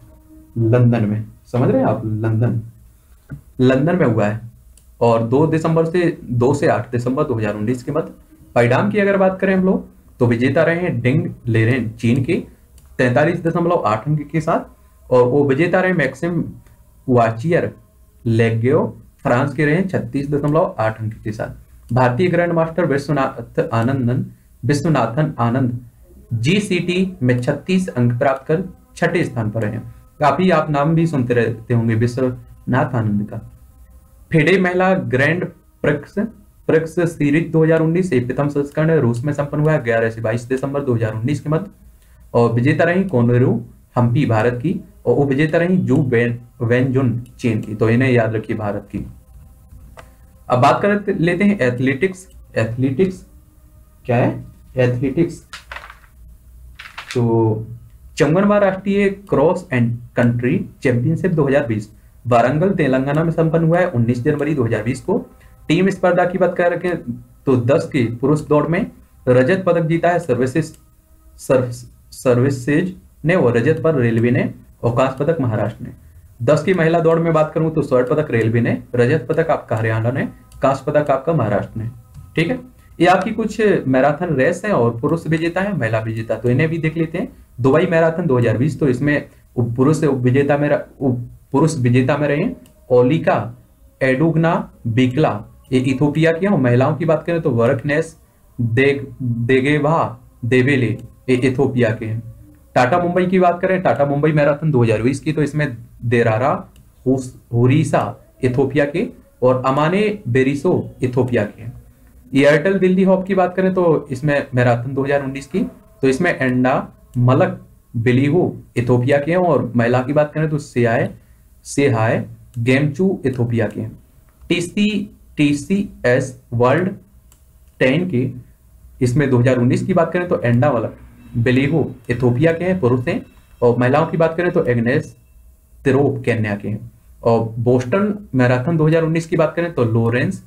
लंदन में, समझ रहे हैं आप, लंदन लंदन में हुआ है। और दो दिसंबर से दो से आठ दिसंबर दो हजार उन्नीस के मध्य। परिणाम की अगर बात करें हम लोग तो विजेता रहे हैं डिंग लेरेन चीन के तैंतालीस दशमलव आठ अंक के साथ, और वो विजेता रहे मैक्सिम वाचियर लेग्यो फ्रांस के रहे छत्तीस दशमलव आठ अंक के साथ। भारतीय grand master Viswanath Anandan Viswanathan Anand GCT में छत्तीस अंक प्राप्त कर छठे स्थान पर रहे हैं। काफी आप नाम भी सुनते रहते होंगे विश्वनाथ आनंद का। फेडे महिला ग्रैंड प्रिक्स प्रिक्स सीरीज दो हजार उन्नीस एक प्रथम संस्करण रूस में संपन्न हुआ है ग्यारह से बाईस दिसंबर दो हजार उन्नीस के मध्य, और विजेता रही कोनेरू हम्पी भारत की, और वो विजेता रही जू वेनजुन चीन की। तो इन्हें याद रखिए भारत की। अब बात कर लेते हैं एथलेटिक्स। एथलेटिक्स क्या है? एथलेटिक्स तो चौवनवा राष्ट्रीय क्रॉस एंड कंट्री चैंपियनशिप दो हजार बीस वारंगल तेलंगाना में संपन्न हुआ है उन्नीस जनवरी दो हजार बीस को। टीम स्पर्धा की बात कर रखे तो दस की पुरुष दौड़ में रजत पदक जीता है सर्विसेज सर्विसेज ने, और रजत पर रेलवे ने, और कांस्य पदक महाराष्ट्र ने। दस की महिला दौड़ में बात करूं तो स्वर्ण पदक रेलवे ने, रजत पदक आपका हरियाणा ने, कांस्य पदक आपका महाराष्ट्र ने। ठीक है, ये आपकी कुछ मैराथन रेस है, और पुरुष विजेता है, महिला विजेता, तो इन्हें भी देख लेते हैं। दुबई मैराथन दो हजार बीस, तो इसमें पुरुष विजेता में पुरुष विजेता में रहे ओलिका एडुगना बिकला, ये इथोपिया की है। और महिलाओं की बात करें तो वर्कनेस देग देगेवा देवेले, ये इथोपिया के हैं। टाटा मुंबई की बात करें, टाटा मुंबई मैराथन दो हजार बीस की, तो इसमें देरारा होरीसा इथोपिया के, और अमाने बेरिसो इथोपिया के हैं। एयरटेल दिल्ली हॉप की बात करें तो इसमें मैराथन दो हजार उन्नीस की, तो इसमें एंडा मलक बिलीहू इथोपिया के हैं, और महिला की बात करें तो सियाए सेहाय गेमचू इथोपिया के हैं। टीसी टीसीएस वर्ल्ड टेन के इसमें दो हजार उन्नीस की बात करें तो एंडा मलक बिलीहू इथोपिया के हैं, पुरुष हैं, और महिलाओं की बात करें तो एग्नेस तिरोप केन्या के हैं। और बोस्टन मैराथन दो हजार उन्नीस की बात करें तो लोरेंस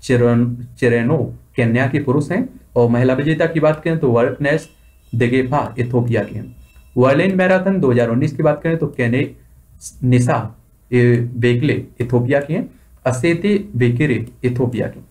चिरेनो केन्या के पुरुष हैं, और महिला विजेता की बात करें तो वर्कनेस देगेफा इथोपिया के हैं। वर्लिन मैराथन दो हजार उन्नीस की बात करें तो केने निशा बेगले इथोपिया के हैं, असेते बेकेरे इथोपिया के।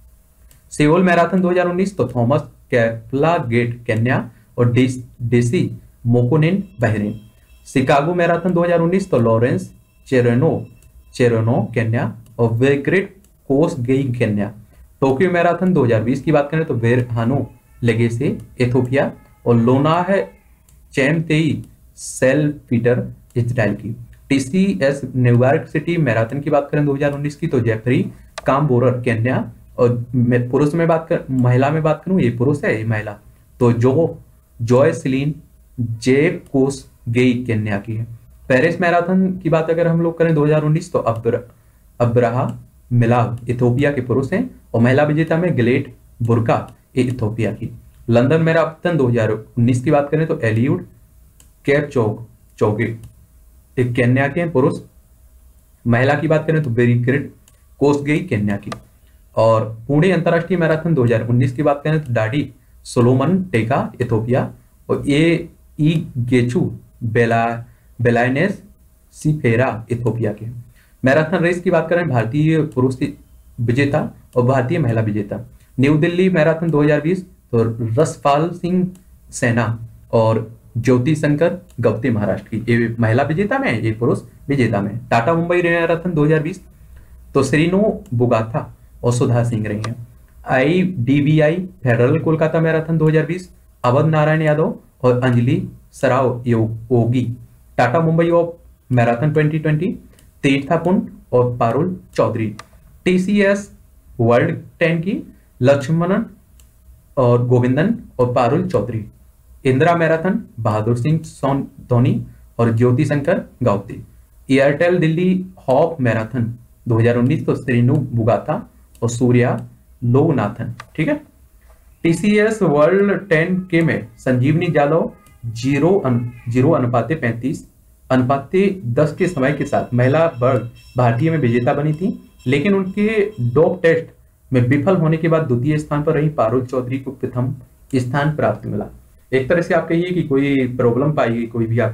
सेओल मैराथन दो हजार उन्नीस तो थॉमस कैप्ला गेट केन्या, और Desi Mokonin Bahrain. Chicago marathon दो हजार उन्नीस तो लॉरेंस चेरेनो चेरेनो केन्या, और वेग्रेट कोस गेई केन्या। टोक्यो मैराथन दो हजार बीस की बात करें तो बेरहानो लेगेसे इथोपिया, और लोना है चैमतेई सेल पीटर इजराइल की। टीसीएस न्यूयॉर्क सिटी मैराथन की बात करें दो हजार उन्नीस की तो जेफरी कामबोरर केन्या, और पुरुष में बात कर महिला में बात करूं, ये पुरुष है, ये महिला, तो जो जॉय सिलीन जेब कोस गेई केन्या की है। पेरिस मैराथन की बात अगर हम लोग करें दो हजार उन्नीस तो अब्र अब्राहा मिलाव इथोपिया के पुरुष हैं, और महिला विजेता में ग्लेट बुरका ये इथोपिया की। लंदन मैराथन दो हजार उन्नीस की बात करें तो एलियूड कैप चौक चौके एक केन्या के पुरुष। महिला की बात करें तो बेरीक्रिट कोसगेई केन्या की। और पुणे अंतरराष्ट्रीय मैराथन दो हजार उन्नीस की बात करें तो डाडी सोलोमन टेका इथोपिया, और ए ई गेचू बेला बेलाइनेस सिफेरा इथोपिया के। मैराथन रेस की बात करें भारतीय पुरुष विजेता और भारतीय महिला विजेता। न्यू दिल्ली मैराथन दो हजार बीस तो रसपाल सिंह सेना और ज्योति शंकर गवते महाराष्ट्र की, ये महिला विजेता में, ये पुरुष विजेता में। टाटा मुंबई मैराथन दो हजार बीस तो श्रीनो बुगाथा और सुधा सिंह रही हैं। I D B I federal Kolkata marathon दो हजार बीस अवध नारायण यादव और अंजलि सराव योगी। Tata Mumbai of marathon twenty twenty तीर्थापुन और Parul Chaudhary. TCS world ten की लक्ष्मणन और गोविंदन और पारुल चौधरी। इंदिरा मैराथन बहादुर सिंह धोनी और ज्योति Shankar गावते। Airtel Delhi hop marathon दो हजार उन्नीस तो श्रीनु बुगाता और सूर्या लोगनाथन। ठीक है। टीसीएस वर्ल्ड टेन के में संजीवनी जादव जीरो अन, जीरो अनुपाते पैंतीस अनुपाते दस के समय के साथ महिला वर्ग भारतीय में विजेता बनी थी, लेकिन उनके डोप टेस्ट में विफल होने के बाद द्वितीय स्थान पर रही पारुल चौधरी को प्रथम स्थान प्राप्त मिला। एक तरह से आप कहिए कि कोई प्रॉब्लम पाई गई कोई भी आपकी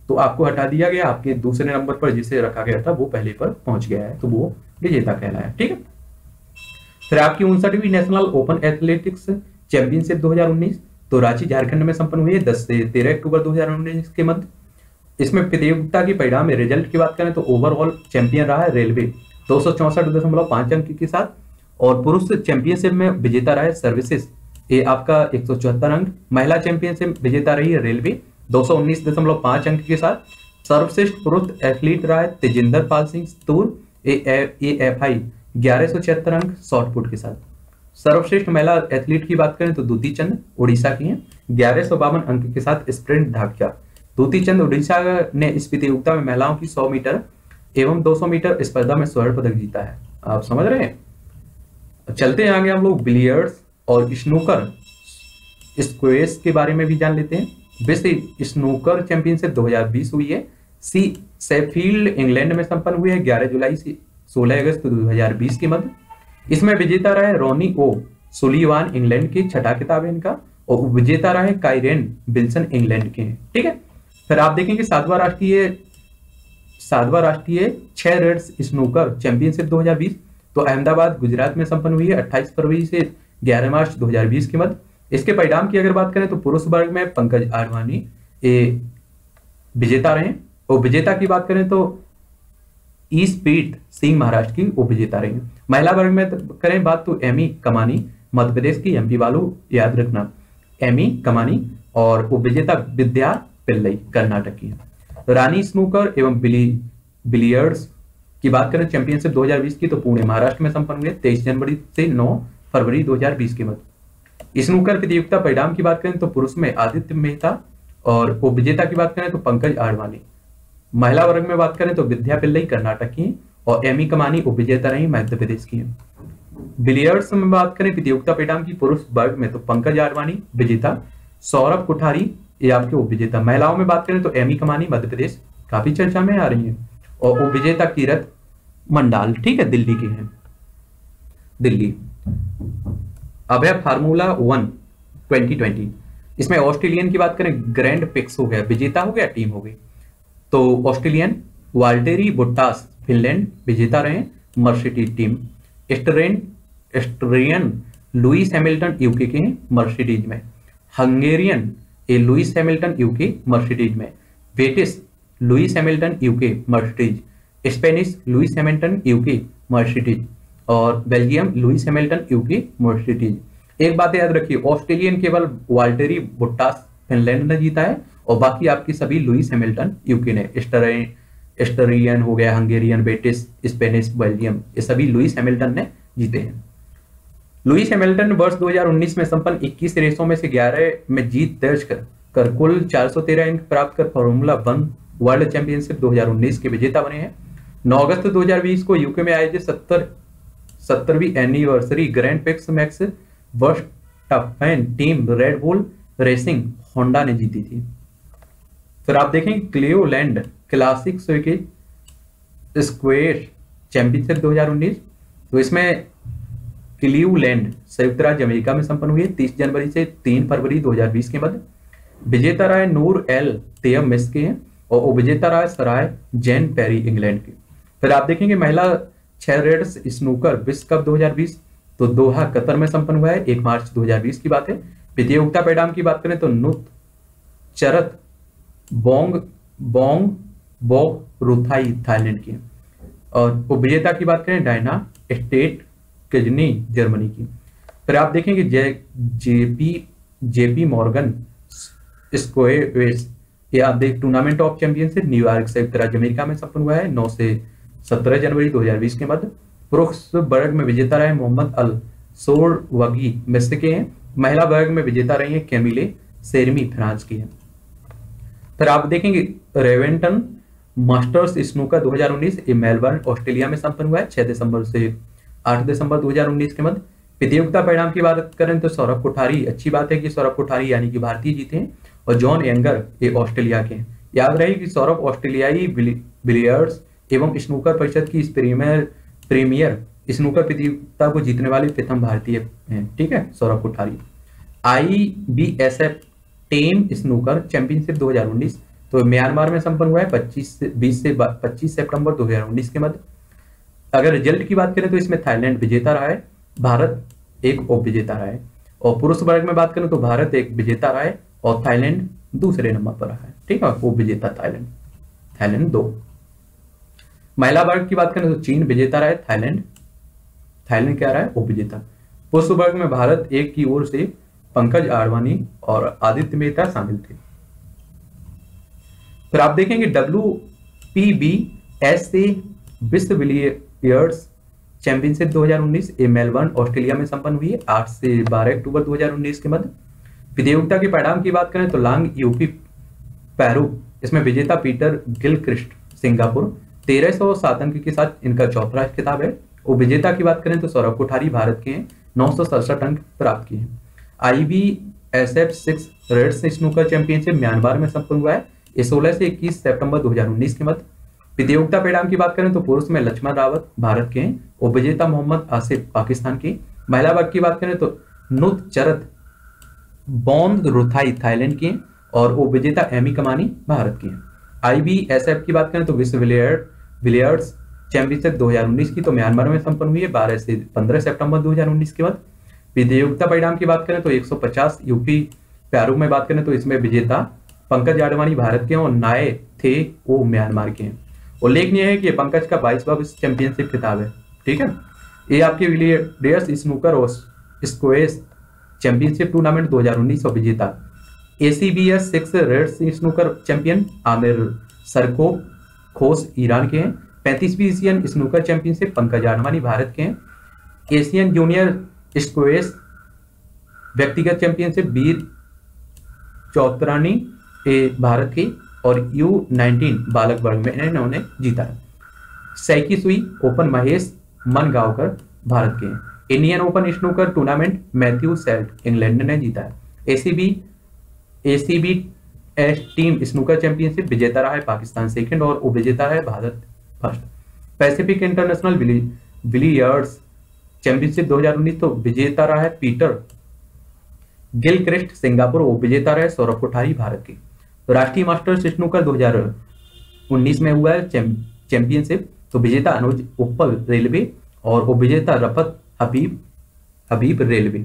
तो आपको हटा दिया गया, आपके दूसरे नंबर पर जिसे रखा गया था वो पहले पर पहुंच गया है, तो वो विजेता कहलाया। ठीक है, फिर आपकी उनसठवीं नेशनल ओपन एथलेटिक्स चैंपियनशिप दो हज़ार उन्नीस तो रांची झारखंड में संपन्न हुई है दस से तेरह अक्टूबर दो हज़ार उन्नीस के मध्य। इसमें प्रतियोगिता के परिणाम में रिजल्ट की बात करें तो ओवरऑल चैंपियन रहा है रेलवे दो सौ चौसठ दशमलव पांच अंक के साथ, और पुरुष चैंपियनशिप में विजेता रहा है सर्विसेज, ये आपका एक सौ चौहत्तर अंक। महिला चैंपियनशिप विजेता रही है रेलवे दो सौ उन्नीस दशमलव पांच अंक के साथ। सर्वश्रेष्ठ पुरुष एथलीट रहा है Tejinder Pal Singh Toor, A F I ग्यारह सौ छिहत्तर अंक शॉर्ट पुट के साथ। सर्वश्रेष्ठ महिला एथलीट की बात करें तो दूती चंद उड़ीसा की हैं, ग्यारह सौ बावन अंक के साथ स्प्रिंट धाक्या। दूती चंद उड़ीसा ने इस प्रतियोगिता में महिलाओं की सौ मीटर एवं दो सौ मीटर स्पर्धा में स्वर्ण पदक जीता है। आप समझ रहे हैं। चलते हैं आगे हम लोग बिलियर्ड्स और स्नूकर स्क्वैश के बारे में भी जान लेते हैं। विश्व स्नूकर चैंपियनशिप दो हज़ार बीस हुई है, सी शेफील्ड इंग्लैंड में संपन्न हुई है ग्यारह जुलाई से सोलह अगस्त दो हज़ार बीस के मध्य। इसमें विजेता रहा है रोनी ओ सुलीवान, इंग्लैंड की छठा खिताब है इनका, और विजेता रहा है काइरेन विल्सन, इंग्लैंड के हैं। ठीक है, फिर आप देखेंगे सातवां राष्ट्रीय सातवां राष्ट्रीय छह रेड्स स्नूकर चैंपियनशिप दो हज़ार बीस तो अहमदाबाद गुजरात में संपन्न हुई है अट्ठाईस फरवरी से ग्यारह मार्च दो हज़ार बीस के मध्य। इसके परिणाम की अगर बात करें तो पुरुष वर्ग में पंकज आडवाणी ए विजेता रहे, और विजेता की बात करें तो ईस्पीट सिंह महाराष्ट्र की वो विजेता रही। महिला वर्ग में करें बात तो एमी कमानी मध्य प्रदेश की, एमपी वालों याद रखना, एमी कमानी, और वो विजेता विद्या पिल्लई कर्नाटक की है। रानी स्नूकर एवं बिली बिलियर्ड्स की बात करें चैंपियनशिप दो हज़ार बीस की तो पुणे महाराष्ट्र में संपन्न हुई तेईस जनवरी से नौ फरवरी दो हज़ार बीस के मध्य। स्नूकर प्रतियोगिता परिणाम की बात करें तो पुरुष में आदित्य मेहता, और वो विजेता की बात करें तो पंकज आडवाणी। महिला वर्ग में बात करें तो विद्या पिल्लई कर्नाटक की, और एमी कमानी उपविजेता रही मध्य प्रदेश की है। बिलियर्ड्स में बात करें प्रतियोगिता परिणाम की पुरुष वर्ग में तो पंकज आडवाणी विजेता, सौरभ कुठारी ये आपके उपविजेता। महिलाओं में बात करें तो एमी कमानी मध्य प्रदेश काफी चर्चा में आ रही है, और उपविजेता कीरत मंडाल, ठीक है, दिल्ली के हैं, दिल्ली। अब है फार्मूला वन ट्वेंटी ट्वेंटी, इसमें ऑस्ट्रेलियन की बात करें ग्रैंड पिक्स हो गया, विजेता हो गया, टीम हो गई। तो ऑस्ट्रेलियन वाल्टेरी बुट्टास फिनलैंड विजेता रहे Mercedes team. Austrian Austrian Lewis Hamilton UK के हैं मर्सिडीज में। हंगेरियन ए लुइस हैमिल्टन यूके मर्सिडीज में। British Lewis Hamilton UK Mercedes. Spanish Lewis Hamilton UK Mercedes, और Belgium Lewis Hamilton UK Mercedes. एक बात याद रखिए, ऑस्ट्रेलियन केवल वाल्टेरी बुट्टास फिनलैंड ने जीता है, और बाकी आपकी सभी लुइस हैमिल्टन यूके ने। एस्टरियन हो गया, हंगेरियन, ब्रिटिश, स्पेनिश, बेल्जियम, ये सभी लुइस हैमिल्टन ने जीते हैं। लुइस हैमिल्टन वर्ष दो हज़ार उन्नीस में संपन्न इक्कीस रेसों में से ग्यारह में जीत दर्ज कर, कर कुल चार सौ तेरह अंक प्राप्त कर फार्मूला वन वर्ल्ड चैंपियनशिप दो हज़ार उन्नीस के विजेता बने हैं। नौ अगस्त दो हज़ार बीस को यूके में आयोजित सत्तर सत्तरवीं anniversary grand prix Max Verstappen team Red Bull racing Honda ने जीती थी। फिर आप देखें क्लियोलैंड क्लासिक स्क्वैश चैंपियनशिप दो हज़ार उन्नीस, तो इसमें क्लियोलैंड संयुक्त राज्य अमेरिका में संपन्न हुई है तीस जनवरी से तीन फरवरी दो हज़ार बीस के मध्य। विजेता रहा है नूर एल तेयम मिस के हैं, और उपविजेता रहा है सराय जैन पेरी इंग्लैंड के। फिर आप देखेंगे महिला छह रेड्स स्नूकर विश्व कप दो हज़ार बीस तो दोहा कतर में संपन्न हुआ है एक मार्च दो हज़ार बीस की बात है। प्रतियोगिता परिणाम की बात करें तो नुत चरत बोंग बोंग बोग रुथाई थाईलैंड की, और उपविजेता की बात करें डायना स्टेट किजनी जर्मनी की। फिर आप देखेंगे J JP JP Morgan squash ये आप देख टूर्नामेंट ऑफ चैंपियनशिप न्यूयॉर्क संयुक्त राज्य अमेरिका में संपन्न हुआ है नौ से सत्रह जनवरी दो हज़ार बीस के मध्य। पुरुष वर्ग में विजेता रहे मोहम्मद अल सोरवगी मिस्र के हैं। महिला वर्ग में विजेता रही है कैमिले सेरमी फ्रांस की है। फिर आप देखेंगे रेवेंटन मास्टर्स स्नूकर दो हज़ार उन्नीस ये मेलबर्न ऑस्ट्रेलिया में संपन्न हुआ है छह दिसंबर से आठ दिसंबर दो हज़ार उन्नीस के मध्य। प्रतियोगिता परिणाम की बात करें तो सौरभ कोठारी, अच्छी बात है कि सौरभ कोठारी यानी कि भारतीय जीते हैं, और जॉन एंगर ये ऑस्ट्रेलिया के हैं। याद रहे कि सौरभ ऑस्ट्रेलियाई बिलियर्ड्स एवं स्नूकर परिषद की प्रीमियर प्रीमियर स्नूकर प्रतियोगिता को जीतने वाले प्रथम भारतीय हैं, ठीक है, Sourav Kothari. I B S F team snooker championship दो हज़ार उन्नीस तो म्यांमार में संपन्न हुआ है पच्चीस से बीस से पच्चीस सितंबर दो हजार उन्नीस के मध्य। अगर रिजल्ट की बात करें तो इसमें थाईलैंड विजेता रहा है, भारत एक उप विजेता रहा है। और पुरुष वर्ग में बात करें तो भारत एक विजेता रहा है और थाईलैंड दूसरे नंबर पर रहा है। ठीक है, उप विजेता थाईलैंड, थाईलैंड दो। महिला वर्ग की बात करें तो चीन विजेता रहा है, थाईलैंड थाईलैंड क्या रहा है, उप विजेता। पुरुष वर्ग में भारत एक की ओर से पंकज आडवाणी और आदित्य मेहता शामिल थे। फिर आप देखेंगे डब्ल्यू पी बी एस से विश्व बिलियर्ड्स चैंपियनशिप दो हजार उन्नीस ये मेलबर्न ऑस्ट्रेलिया में संपन्न हुई है आठ से बारह अक्टूबर दो हजार उन्नीस के मध्य। प्रतियोगिता के परिणाम की बात करें तो लांग यूपी पैरू, इसमें विजेता पीटर गिलक्रिस्ट सिंगापुर, तेरह सौ सात अंक के साथ इनका चौथा खिताब है। और विजेता की बात करें तो सौरभ कोठारी भारत के हैं, नौ सौ सड़सठ अंक प्राप्त किए हैं। I B S F six reds snooker championship Myanmar में संपन्न हुआ है, ये सोलह से इक्कीस सितंबर दो हजार उन्नीस के मध्य। प्रतियोगिता परिणाम की बात करें तो पुरुष में लक्ष्मण रावत भारत के हैं, उपविजेता मोहम्मद आसिफ पाकिस्तान की। महिला वर्ग की बात करें तो नुत चरत बॉन्द रुथाई थाईलैंड की हैं और उपविजेता एमी कमानी भारत की हैं। आई बी एस एफ की बात करें तो विश्व बिलियर्ड्स चैंपियनशिप दो हजार उन्नीस की तो म्यांमार में संपन्न हुई है बारह से पंद्रह सितंबर दो हजार उन्नीस के बाद। प्रतियोगिता परिणाम की बात करें तो एक सौ पचास यूपी पैरू में बात करें तो इसमें विजेता पंकज आडवाणी भारत के हैं और नाए थे वो म्यांमार के हैं। उल्लेखनीय है कि पंकज का बाईसवां विश्व चैंपियनशिप खिताब है। ठीक है, ये आपके विलियर्ड्स स्नूकर और स्क्वैश चैंपियनशिप टूर्नामेंट दो हजार उन्नीस और विजेता ACBS six reds snooker champion Amir Sarkhosh Iran के हैं। पैंतीसवीं Asian snooker championship Pankaj Advani Bharat के हैं। एशियन जूनियर स्क्वैश व्यक्तिगत चैंपियनशिप वीर चौतरानी भारत की और यू नाइनटीन बालक वर्ग में इन्होंने जीता है। सैकी सुई ओपन महेश मनगांवकर भारत के हैं। Indian open snooker tournament Matthew Selt England ने जीता है। ACB ACB S team snooker championship विजेता रहा है पाकिस्तान सेकंड और उपविजेता है Bharat first. Pacific international billiards championship दो हजार उन्नीस तो विजेता रहा है पीटर गिलक्रिस्ट सिंगापुर, उपविजेता रहे सौरभ कोठारी भारत की। तो राष्ट्रीय मास्टर्स स्नूकर दो हजार उन्नीस में हुआ है चैंपियनशिप तो विजेता अनुज उप्पल रेलवे और उपविजेता रफत हबीब हबीब रेलवे।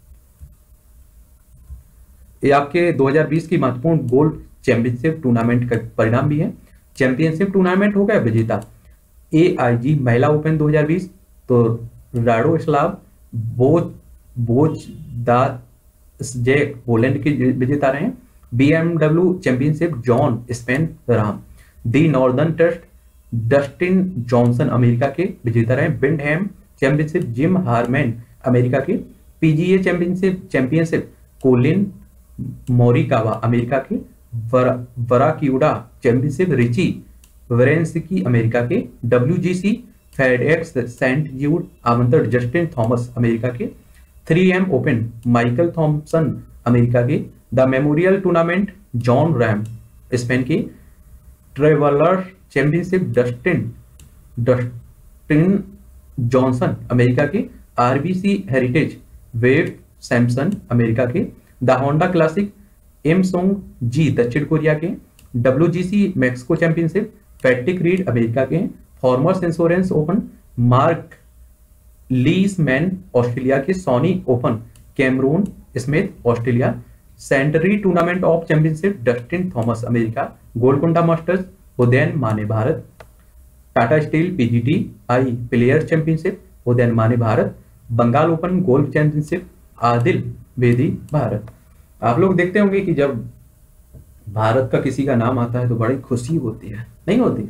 ये आपके दो हजार बीस की महत्वपूर्ण गोल्ड चैंपियनशिप टूर्नामेंट का परिणाम भी है। चैंपियनशिप टूर्नामेंट हो गया विजेता ए आई जी महिला ओपन दो हजार बीस तो राडोस्लाव बोज बोज दासजेक पोलैंड के विजेता रहे हैं। BMW championship Jon Spain Rahm. The northern trust Dustin Johnson America के विजेता रहे। Wyndham championship Jim Herman America के। PGA championship championship Collin Morikawa America के। Barracuda championship Richy Werenski America के। डब्ल्यूजीसी फेडेक्स सेंट ज्यूड आमंत्रण Justin Thomas America के। Three M open Michael Thompson America के। The memorial tournament Jon Rahm Spain की। Traveller championship Dustin Dustin Johnson America के। RBC heritage wave Samson America के। The Honda classic Im Sung Jae दक्षिण Korea के। WGC Mexico championship Patrick Reed America के। Farmers insurance open Marc Leishman Australia के। Sony open Cameron Smith Australia. Sentry tournament of championship Dustin Thomas America. Golconda masters Udayan Mane Bharat. Tata steel PGT I player championship Udayan Mane Bharat. Bengal open golf championship Adil Bedi Bharat. आप लोग देखते होंगे कि जब भारत का किसी का नाम आता है तो बड़ी खुशी होती है, नहीं होती?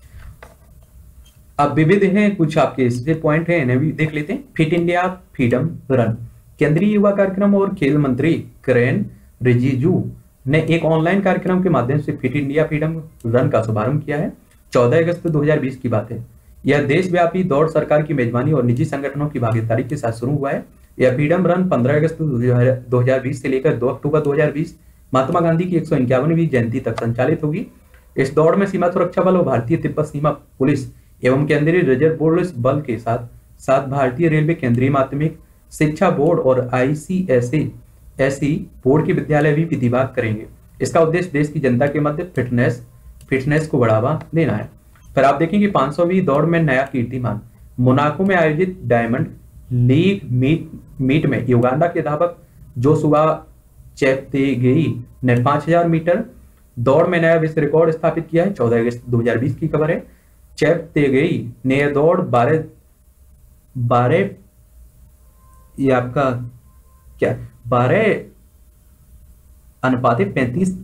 अब विविध हैं कुछ आपके इससे पॉइंट हैं, इन्हें भी देख लेते हैं। Fit India freedom run. केंद्रीय युवा कार्यक्रम और खेल मंत्री किरेन रिजिजू ने एक ऑनलाइन कार्यक्रम के माध्यम से फिट इंडिया फ्रीडम रन का शुभारंभ किया है। चौदह अगस्त दो हजार बीस की बात है। यह देशव्यापी दौड़ सरकार की मेजबानी और निजी संगठनों की भागीदारी के साथ शुरू हुआ है। यह फ्रीडम रन पंद्रह अगस्त दो हजार बीस से लेकर दो अक्टूबर दो हजार बीस महात्मा गांधी की एक सौ इक्यावनवीं जयंती तक संचालित होगी। इस दौड़ में सीमा सुरक्षा बल और भारतीय तिब्बत सीमा पुलिस एवं केंद्रीय रिजर्व पुलिस बल के साथ साथ भारतीय रेलवे, केंद्रीय माध्यमिक शिक्षा बोर्ड और आईसीएसई बोर्ड के विद्यालय भी प्रतिभाग करेंगे। इसका उद्देश्य देश की जनता के मध्य फिटनेस फिटनेस को बढ़ावा देना है। फिर आप देखेंगे पाँच सौवीं दौड़ में नया कीर्तिमान, मोनाको में आयोजित डायमंड लीग मीट मीट में युगांडा के धावक जोशुआ चेप्तेगेई ने पांच हज़ार मीटर दौड़ में नया विश्व रिकॉर्ड स्थापित किया है। चौदह अगस्त दो हज़ार बीस की खबर है। चेप्तेगेई ने यह दौड़ बारह बारह ये आपका क्या बारह अनुपातिक पैंतीस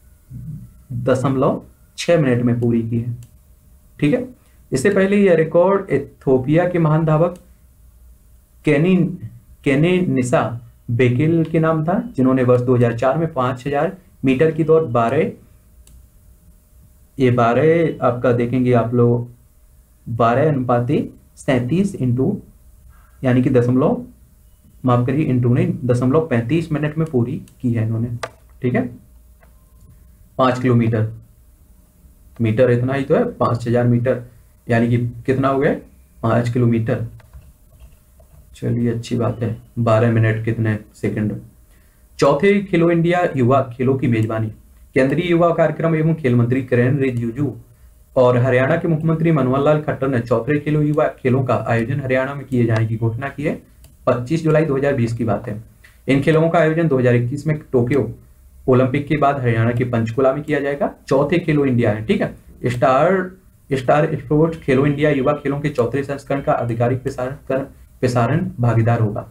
दशमलव छह मिनट में पूरी की है। ठीक है, इससे पहले यह रिकॉर्ड इथियोपिया के महान धावक केनी केनिनिसा बेकिल के नाम था, जिन्होंने वर्ष दो हज़ार चार में पांच हज़ार मीटर की दौड़ बारह ये बारह आपका देखेंगे आप लोग बारह अनुपाति सैंतीस इंटू यानी कि दशमलव माफ करिए इंटू नहीं दशमलव पैंतीस मिनट में पूरी की है इन्होंने। ठीक है, पांच किलोमीटर मीटर इतना ही तो है, पांच हजार मीटर यानी कि कितना हो गया पांच किलोमीटर। चलिए अच्छी बात है, बारह मिनट कितने सेकंड। चौथे खेलो इंडिया युवा खेलों की मेजबानी केंद्रीय युवा कार्यक्रम एवं खेल मंत्री किरेन रिजिजू और हरियाणा के मुख्यमंत्री मनोहर लाल खट्टर ने चौथे खेलो युवा खेलों का आयोजन हरियाणा में किए जाने की घोषणा की है। पच्चीस जुलाई दो हज़ार बीस की बात है। इन खेलों का आयोजन दो हज़ार इक्कीस में टोक्यो ओलंपिक के बाद हरियाणा के पंचकुला में किया जाएगा। चौथे खेलो इंडिया है। ठीक है, star star sports Khelo India युवा खेलों के चौथे संस्करण का आधिकारिक प्रसारण प्रसारण भागीदार होगा।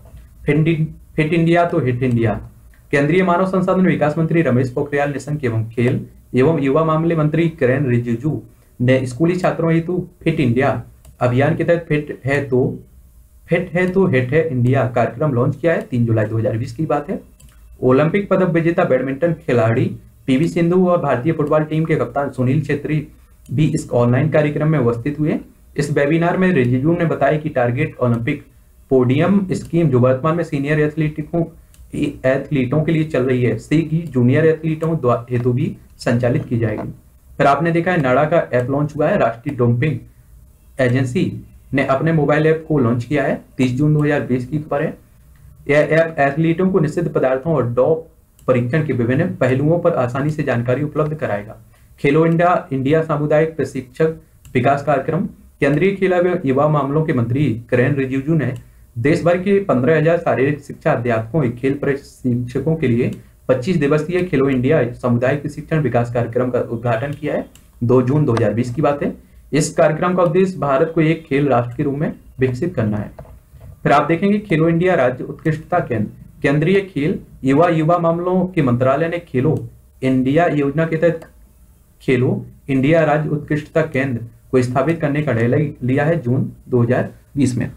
फिट इंडिया तो हिट इंडिया। केंद्रीय मानव संसाधन विकास मंत्री रमेश पोखरियाल निशंक एवं खेल एवं युवा मामले मंत्री किरेन रिजिजू ने स्कूली छात्रों हेतु फिट इंडिया अभियान के तहत फिट है तो फिट है तो हिट है इंडिया कार्यक्रम लॉन्च किया है। तीन जुलाई दो हज़ार बीस की बात है। ओलंपिक पदक विजेता बैडमिंटन खिलाड़ी पीवी सिंधु और भारतीय फुटबॉल टीम के कप्तान सुनील छेत्री भी इस ऑनलाइन कार्यक्रम में उपस्थित हुए। इस वेबिनार में रिजिजू ने बताया कि टारगेट ओलंपिक पोडियम स्कीम जो वर्तमान में सीनियर एथलीटों एथलीटों के लिए चल रही है, सी की जूनियर एथलीटों हेतु भी संचालित की जाएगी। फिर आपने देखा है नाडा का ऐप लॉन्च हुआ है। राष्ट्रीय डोपिंग एजेंसी ने अपने मोबाइल ऐप को लॉन्च किया है। तीस जून दो हज़ार बीस की खबर है। यह ऐप एथलीटों को निषिद्ध पदार्थों और डोप परीक्षण के विभिन्न पहलुओं पर आसानी से जानकारी उपलब्ध कराएगा। खेलो इंडिया इंडिया सामुदायिक प्रशिक्षक विकास कार्यक्रम केंद्रीय खेल एवं युवा मामलों के मंत्री किरेन रिजिजू ने देश भर के पंद्रह हजार शारीरिक शिक्षा अध्यापकों और खेल प्रशिक्षकों के लिए पच्चीस दिवसीय खेलो इंडिया सामुदायिक प्रशिक्षण विकास कार्यक्रम का उद्घाटन किया है। दो जून दो हज़ार बीस की बात है। इस कार्यक्रम का उद्देश्य भारत को एक खेल राष्ट्र के रूप में विकसित करना है। फिर आप देखेंगे खेलो इंडिया राज्य उत्कृष्टता केंद्र केंद्रीय खेल युवा युवा मामलों के मंत्रालय ने खेलो इंडिया योजना के तहत खेलो इंडिया राज्य उत्कृष्टता केंद्र को स्थापित करने का निर्णय लिया है जून दो हज़ार बीस में।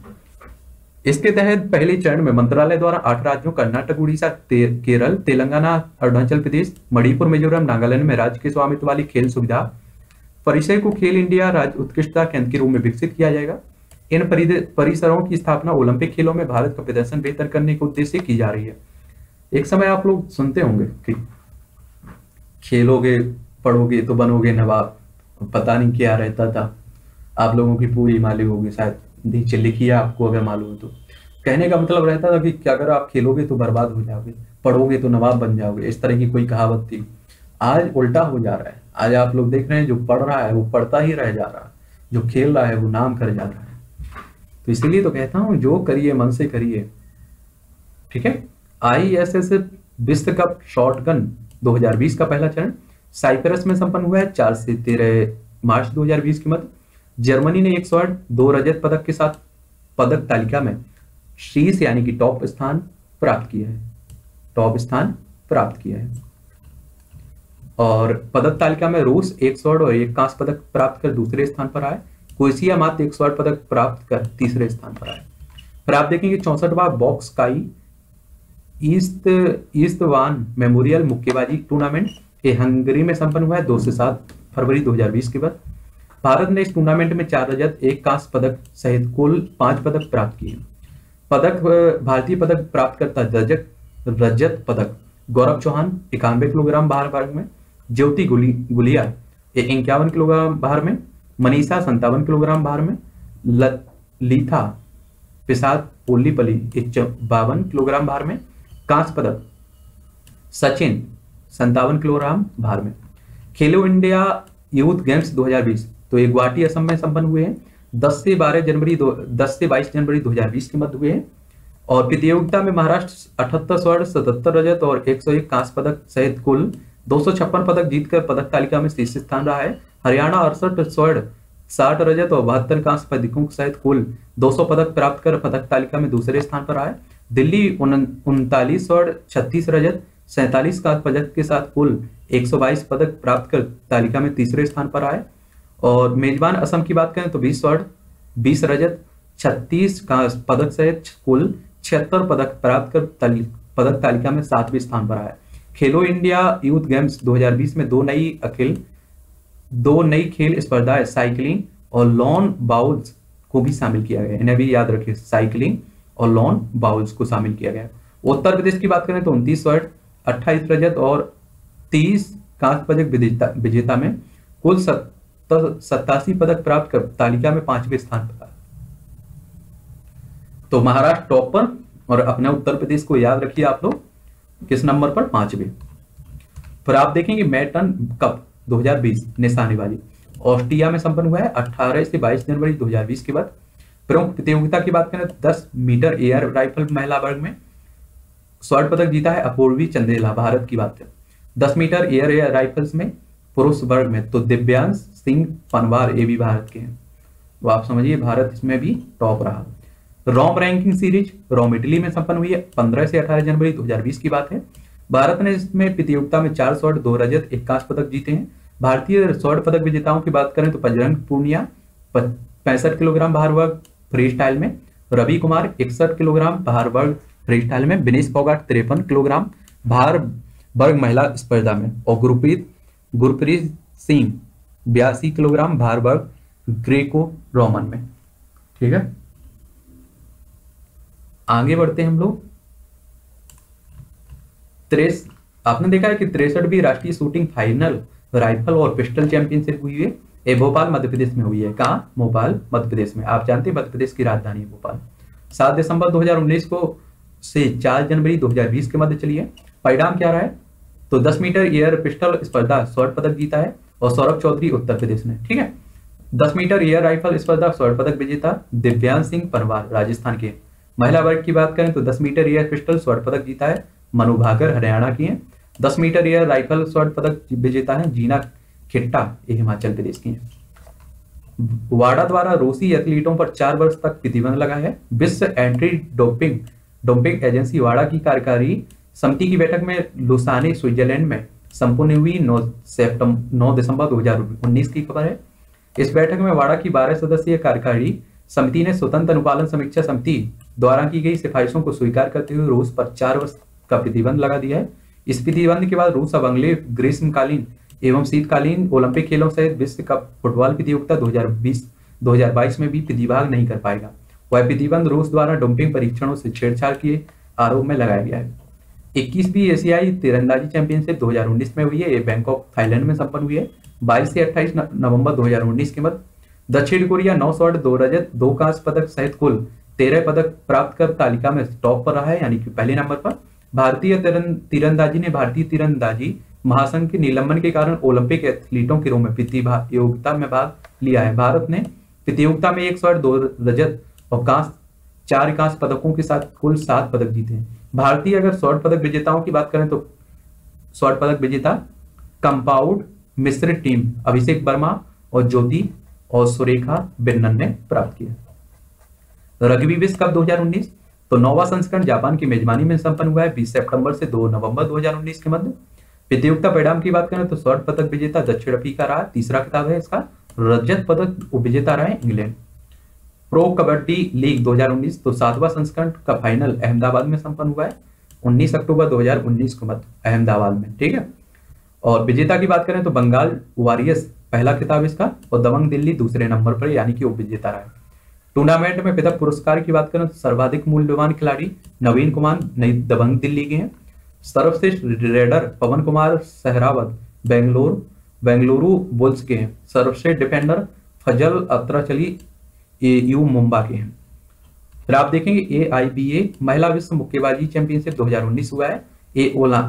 इसके तहत पहले चरण में मंत्रालय द्वारा आठ राज्यों कर्नाटक, उड़ीसा, ते, केरल, तेलंगाना, अरुणाचल प्रदेश, मणिपुर, मिजोरम, नागालैंड में राज्य के स्वामित्व वाली खेल सुविधा परिसर को खेल इंडिया राज्य उत्कृष्टता केंद्र के रूप में विकसित किया जाएगा। इन परिसरों की स्थापना ओलंपिक खेलों में भारत का प्रदर्शन बेहतर करने के उद्देश्य से की जा रही है। एक समय आप लोग सुनते होंगे कि खेलोगे पढ़ोगे तो बनोगे नवाब, पता नहीं क्या रहता था। आप लोगों की पूरी मालूम होगी, शायद नीचे लिखी है आपको अगर मालूम हो तो। कहने का मतलब रहता था कि अगर आप खेलोगे तो बर्बाद हो जाओगे, पढ़ोगे तो नवाब बन जाओगे, इस तरह की कोई कहावत थी। आज उल्टा हो जा रहा है। आज आप लोग देख रहे हैं जो पढ़ रहा है वो पढ़ता ही रह जा रहा है, जो खेल रहा है वो नाम कर जा रहा है। तो इसलिए तो कहता हूं जो करिए मन से करिए। ठीक है, आई एस एस विश्व कप शॉटगन दो हज़ार बीस का पहला चरण साइप्रस में संपन्न हुआ है। चार से तेरह मार्च दो हज़ार बीस की मध्य जर्मनी ने एक स्वर्ण दो रजत पदक के साथ पदक तालिका में शीर्ष यानी कि टॉप स्थान प्राप्त किया है टॉप स्थान प्राप्त किया है और पदक तालिका में रूस एक स्वर्ण और एक कांस्य पदक प्राप्त कर दूसरे स्थान पर आए। क्रोएशिया मात्र एक स्वर्ण पदक प्राप्त कर तीसरे स्थान पर आए। फिर आप देखेंगे चौसठवां बॉक्स काई ईस्ट ईस्टवान मेमोरियल मुक्केबाजी टूर्नामेंट ये हंगरी में संपन्न हुआ है दो से सात फरवरी दो हज़ार बीस के बाद। भारत ने इस टूर्नामेंट में चार रजत, एक कांस्य पदक सहित कुल पांच पदक प्राप्त किए। पदक भारतीय पदक प्राप्त करता रजत रजत पदक गौरव चौहान इक्यानवे किलोग्राम भार वर्ग में, ज्योति गुली गुलिया इक्यावन किलोग्राम भार में, मनीषा संतावन किलोग्राम भार में, ललिता प्रसाद पोल्लीपली बावन किलोग्राम भार में। कांस्य पदक सचिन संतावन किलोग्राम भार में। खेलो इंडिया यूथ गेम्स दो हज़ार बीस तो ये गुवाहाटी असम में संपन्न हुए हैं। दस से बारह जनवरी दो दस से बाईस जनवरी दो हज़ार बीस के मध्य हुए हैं। और प्रतियोगिता में महाराष्ट्र अठहत्तर स्वर्ण, सतहत्तर रजत और एक सौ एक कांस्य पदक सहित कुल दो सौ छप्पन पदक जीतकर पदक तालिका में शीर्ष स्थान रहा है। हरियाणा अड़सठ स्वर्ण, साठ रजत और बहत्तर कांस्य पदकों सहित कुल दो सौ पदक प्राप्त कर पदक तालिका में दूसरे स्थान पर रहा है। दिल्ली उनतालीस स्वर्ण, छत्तीस रजत, सैंतालीस कांस्य पदक के साथ कुल एक सौ बाईस पदक प्राप्त कर तालिका में तीसरे स्थान पर आए। और मेजबान असम की बात करें तो बीस स्वर्ण, बीस रजत, छत्तीस कांस्य पदक सहित कुल छिहत्तर पदक प्राप्त कर ताली, पदक तालिका में सातवें स्थान पर आया। खेलो इंडिया यूथ गेम्स दो हज़ार बीस में दो नई अखिल दो नई खेल स्पर्धाएं साइकिलिंग और लॉन बाउल्स को भी शामिल किया गया। इन्हें भी याद रखिए, साइकिलिंग और लॉन बाउल्स को शामिल किया गया। उत्तर प्रदेश की बात करें तो उनतीस स्वर्ण, अट्ठाईस रजत और तीस कांस्य पदक विजेता विजेता में कुल सत्तासी पदक प्राप्त कर तालिका में पांचवें स्थान पर। तो महाराष्ट्र टॉप पर और अपने उत्तर प्रदेश को याद रखिए आप लोग किस नंबर पर, पांचवें। फिर आप देखेंगे मैटन कप दो हज़ार बीस निशानेबाजी ऑस्ट्रिया में संपन्न हुआ है अठारह से बाईस जनवरी दो हज़ार बीस के बाद। प्रमुख प्रतियोगिता की बात करें तो दस मीटर एयर राइफल महिला वर्ग में स्वर्ण पदक जीता है अपूर्वी चंदेला, भारत की बात करें। दस मीटर एयर एयर राइफल्स में पुरुष वर्ग में तो दिव्यांश सिंह पनवार, ये भी भारत के हैं। तो आप समझिए भारत इसमें भी टॉप रहा। Rome ranking series Rome Italy में संपन्न हुई है पंद्रह से अठारह जनवरी दो हज़ार बीस की बात है। भारत ने इसमें प्रतियोगिता में चार स्वर्ण, दो रजत, एक कांस्य पदक जीते हैं। भारतीय स्वर्ण पदक विजेताओं की बात करें तो बजरंग पूनिया पैंसठ किलोग्राम भार वर्ग फ्री स्टाइल में, रवि कुमार इकसठ किलोग्राम भार वर्ग फ्री स्टाइल में, विनेश फोगाट तिरपन किलोग्राम भार वर्ग महिला स्पर्धा में और गुरप्रीत गुरप्रीत सिंह बयासी किलोग्राम भार वर्ग ग्रेको रोमन में। ठीक है, आगे बढ़ते हैं हम लोग। त्रेस आपने देखा है कि तिरसठवीं राष्ट्रीय शूटिंग फाइनल राइफल और पिस्टल चैंपियनशिप हुई है। ये भोपाल मध्य प्रदेश में हुई है। कहाँ? भोपाल मध्य प्रदेश में। आप जानते हैं मध्य प्रदेश की राजधानी है भोपाल। सात दिसंबर दो हज़ार उन्नीस को से चार जनवरी दो हज़ार बीस के मध्य चली है। परिणाम क्या रहा है? तो दस मीटर एयर पिस्टल स्पर्धा स्वर्ण पदक जीता है और सौरभ चौधरी उत्तर प्रदेश ने। ठीक है, दस मीटर एयर राइफल स्पर्धा स्वर्ण पदक विजेता दिव्यांश सिंह पनवार राजस्थान के। महिला वर्ग की बात करें तो दस मीटर एयर पिस्टल स्वर्ण पदक जीता है मनु भाकर, हरियाणा की है। दस मीटर एयर राइफल स्वर्ण पदक विजेता है जीना खिट्टा, ये हिमाचल प्रदेश की है। वाडा द्वारा रूसी एथलीटों पर चार वर्ष तक प्रतिबंध लगा है। विश्व एंटी डोपिंग डोपिंग एजेंसी वाडा की कार्यकारी समिति की बैठक में लुसाने स्विट्जरलैंड में संपन्न हुई नौ सितंबर नौ दिसंबर दो हज़ार उन्नीस की खबर है। इस बैठक में वाडा की बारह सदस्यीय कार्यकारी समिति ने स्वतंत्र अनुपालन समीक्षा समिति द्वारा की गई सिफारिशों को स्वीकार करते हुए रूस पर चार वर्ष का प्रतिबंध लगा दिया है। इस प्रतिबंध के बाद रूस अब अगले ग्रीष्मकालीन एवं शीतकालीन ओलंपिक खेलों सहित विश्व कप फुटबॉल प्रतियोगिता दो हज़ार बीस दो हज़ार बाईस में भी प्रतिभाग नहीं कर पाएगा। वह प्रतिबंध रूस द्वारा डोपिंग परीक्षणों से छेड़छाड़ के आरोप में लगाया गया है। इक्कीसवीं एशियाई तीरंदाजी चैंपियनशिप दो हज़ार उन्नीस में हुई है। ये बैंकॉक थाईलैंड में संपन्न हुई है बाईस से अट्ठाईस नवंबर दो हज़ार उन्नीस के मध्य। दक्षिण कोरिया नौ स्वर्ण, दो रजत, दो कांस्य पदक सहित कुल तेरह पदक प्राप्त कर तालिका में टॉप पर रहा है, यानी कि पहले नंबर पर। भारतीय तीरंदाजी ने भारतीय तीरंदाजी महासंघ के निलंबन के कारण ओलंपिक एथलीटों के रूप में प्रतियोगिता में भाग लिया है। भारत ने प्रतियोगिता में एक स्वर्ण, दो रजत और कांस्य चार कांस्य पदकों के साथ कुल सात पदक जीते हैं। भारतीय अगर स्वर्ण पदक विजेताओं की बात करें तो स्वर्ण पदक विजेता कंपाउंड मिश्रित टीम अभिषेक वर्मा और ज्योति और सुरेखा बेन्नन ने प्राप्त किया। रग्बी विश्व कप दो हज़ार उन्नीस तो नौवां संस्करण जापान की मेजबानी में संपन्न हुआ है बीस सितंबर से दो नवंबर दो हज़ार उन्नीस के मध्य। प्रतियोगिता परिणाम की बात करें तो स्वर्ण पदक विजेता दक्षिण अफ्रीका रहा, तीसरा खिताब है इसका। रजत पदक उपविजेता रहा है इंग्लैंड। प्रो कबड्डी लीग दो हज़ार उन्नीस तो सातवां संस्करण का फाइनल अहमदाबाद में संपन्न हुआ है उन्नीस अक्टूबर दो हज़ार उन्नीस को मध्य अहमदाबाद में। ठीक है, और विजेता की बात करें तो बंगाल वॉरियर्स पहला खिताब इसका और दबंग दिल्ली दूसरे नंबर पर, यानी कि उपविजेता रहा है। टूर्नामेंट में पदक पुरस्कार की बात करें तो सर्वाधिक मूल्यवान खिलाड़ी नवीन कुमार नई दबंग दिल्ली के हैं। सर्वश्रेष्ठ रेडर पवन कुमार सहरावत बेंगलोर बेंगलुरु बुल्स के हैं। सर्वश्रेष्ठ defender Fazel Atrachali U Mumba के हैं। फिर आप देखेंगे ए आई बी ए महिला विश्व मुक्केबाजी चैंपियनशिप दो हज़ार उन्नीस हुआ है। ए ओला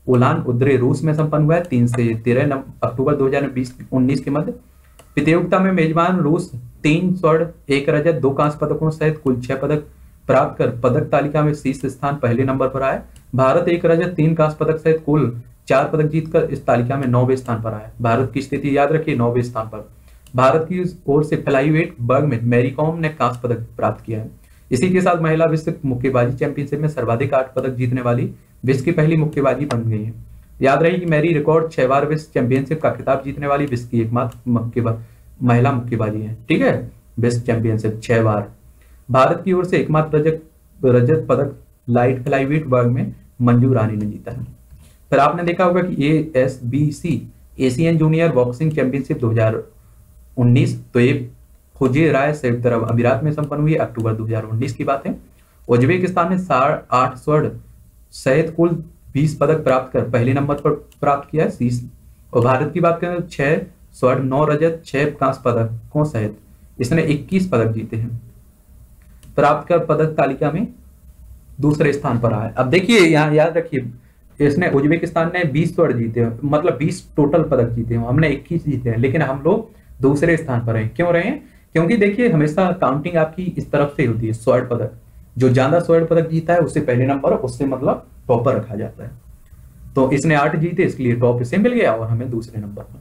उलान उद्रे रूस में संपन्न हुआ है तीन से तेरह अक्टूबर दो हजार बीस उन्नीस के मध्य। प्रतियोगिता में मेजबान रूस तीन स्वर्ण एक रजत दो कांस्य पदकों सहित कुल छह पदक प्राप्त कर पदक तालिका में शीर्ष स्थान पहले नंबर पर आया। भारत एक रजत तीन कांस्य पदक सहित कुल चार पदक जीतकर इस तालिका में नौवें स्थान पर आया। भारत की स्थिति याद रखिए नौवें स्थान पर। भारत की ओर से फ्लाईवेट वर्ग में मैरी कॉम ने कांस्य पदक प्राप्त किया है। इसी के साथ महिला विश्व मुक्केबाजी चैंपियनशिप में सर्वाधिक आठ पदक जीतने वाली विश्व की पहली मुक्केबाजी बन गई है। याद रहे कि मैरी रिकॉर्ड छह बार विश्व चैंपियनशिप का खिताब जीतने वाली विश्व की एकमात्र मुक्केबाज महिला मुक्केबाजी है। ठीक है, विश्व चैंपियनशिप छह बार। भारत की ओर से एकमात्र रजत रजत पदक लाइट फ्लाईवेट वर्ग में मंजू रानी ने जीता है। फिर आपने देखा होगा कि A S B C Asian junior boxing championship दो हजार उन्नीस तो ये फुजे राय संयुक्त अरब अमीरात में संपन्न हुई अक्टूबर दो हजार उन्नीस की बात है। उज्बेकिस्तान ने साढ़े आठ स्वर्ण सहित कुल बीस पदक प्राप्त कर पहले नंबर पर प्राप्त किया है। और भारत की बात करें तो छह स्वर्ण नौ रजत छह कांस्य पदकों सहित इसने इक्कीस पदक जीते हैं, प्राप्त कर पदक तालिका में दूसरे स्थान पर आया। अब देखिए यहाँ याद रखिए, इसने उज्बेकिस्तान ने बीस स्वर्ण जीते हैं, मतलब बीस टोटल पदक जीते हैं, हमने इक्कीस जीते हैं, लेकिन हम लोग दूसरे स्थान पर हैं। क्यों रहे हैं? क्योंकि देखिए हमेशा काउंटिंग आपकी इस तरफ से होती है, स्वर्ण पदक जो ज्यादा स्वर्ण पदक जीता है उससे पहले नंबर, उससे मतलब टॉपर रखा जाता है। तो इसने आठ जीते इसलिए टॉप इसे मिल गया और हमें दूसरे नंबर पर।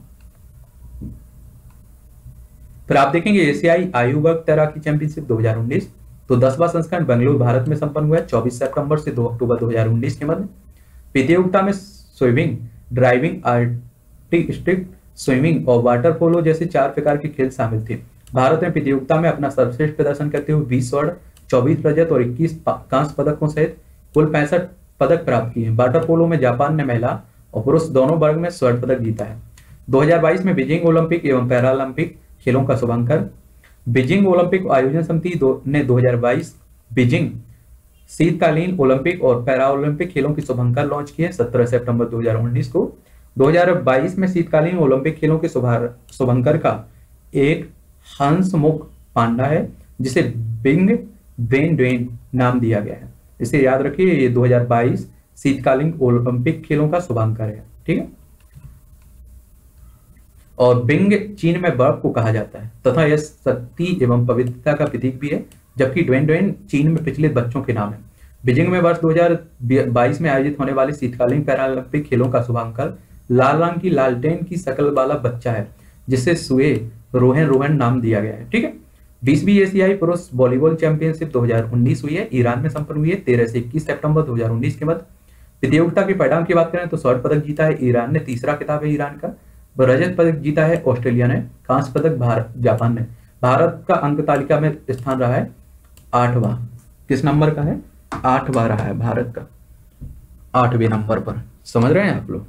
फिर आप देखेंगे एशियाई आयु वर्ग तैराकी चैंपियनशिप दो हजार उन्नीस तो दसवां संस्करण बेंगलुरु भारत में संपन्न हुआ है चौबीस सितंबर से दो अक्टूबर दो हजार उन्नीस के मध्य। प्रतियोगिता में स्विमिंग, ड्राइविंग, आर्टिस्टिक स्विमिंग और वाटर पोलो जैसे चार प्रकार के खेल शामिल थे। भारत ने प्रतियोगिता में अपना सर्वश्रेष्ठ प्रदर्शन करते हुए बीस स्वर्ण चौबीस रजत और इक्कीस कांस्य पदकों सहित कुल पैंसठ पदक प्राप्त किए। वाटर पोलो में जापान ने महिला और पुरुष दोनों वर्ग में स्वर्ण पदक जीता है। दो हजार बाईस में बीजिंग ओलंपिक एवं पैरालंपिक खेलों का शुभारंभ बीजिंग ओलंपिक आयोजन समिति दो, ने दो हजार बाईस बीजिंग शीतकालीन ओलंपिक और पैरा ओलंपिक खेलों की शुभंकर लॉन्च किए सत्रह सितंबर दो हजार उन्नीस को। दो हजार बाईस में शीतकालीन ओलंपिक खेलों के शुभंकर का एक हंसमुख पांडा है जिसे बिंग ड्वेन ड्वेन नाम दिया गया है। इसे याद रखिए, ये दो हजार बाईस शीतकालीन ओलंपिक खेलों का शुभारंभ है। ठीक है, और बिंग चीन में बर्फ को कहा जाता है तथा यह शक्ति एवं पवित्रता का प्रतीक भी है, जबकि ड्वेन ड्वेन चीन में प्रचलित बच्चों के नाम है। बीजिंग में वर्ष दो हजार बाईस में आयोजित होने वाले शीतकालीन पैरालंपिक खेलों का शुभारंभ लाल रंग की लालटेन की शक्ल वाला बच्चा है जिसे सुए रोहन रोहन नाम दिया गया है। ठीक है, बीसवीं एशियाई पुरुष वॉलीबॉल चैंपियनशिप दो हजार उन्नीस हुई है, ईरान में संपन्न हुई है तेरह से इक्कीस सितंबर दो हजार उन्नीस के बाद। प्रतियोगिता के परिणाम की बात करें तो स्वर्ण पदक जीता है ईरान ने, तीसरा खिताब है ईरान का। रजत पदक जीता है ऑस्ट्रेलिया ने, कांस्य पदक भारत जापान ने। भारत का अंक तालिका में स्थान रहा है आठवां। किस नंबर का है? आठवां रहा है भारत का, आठवें नंबर पर। समझ रहे हैं आप लोग?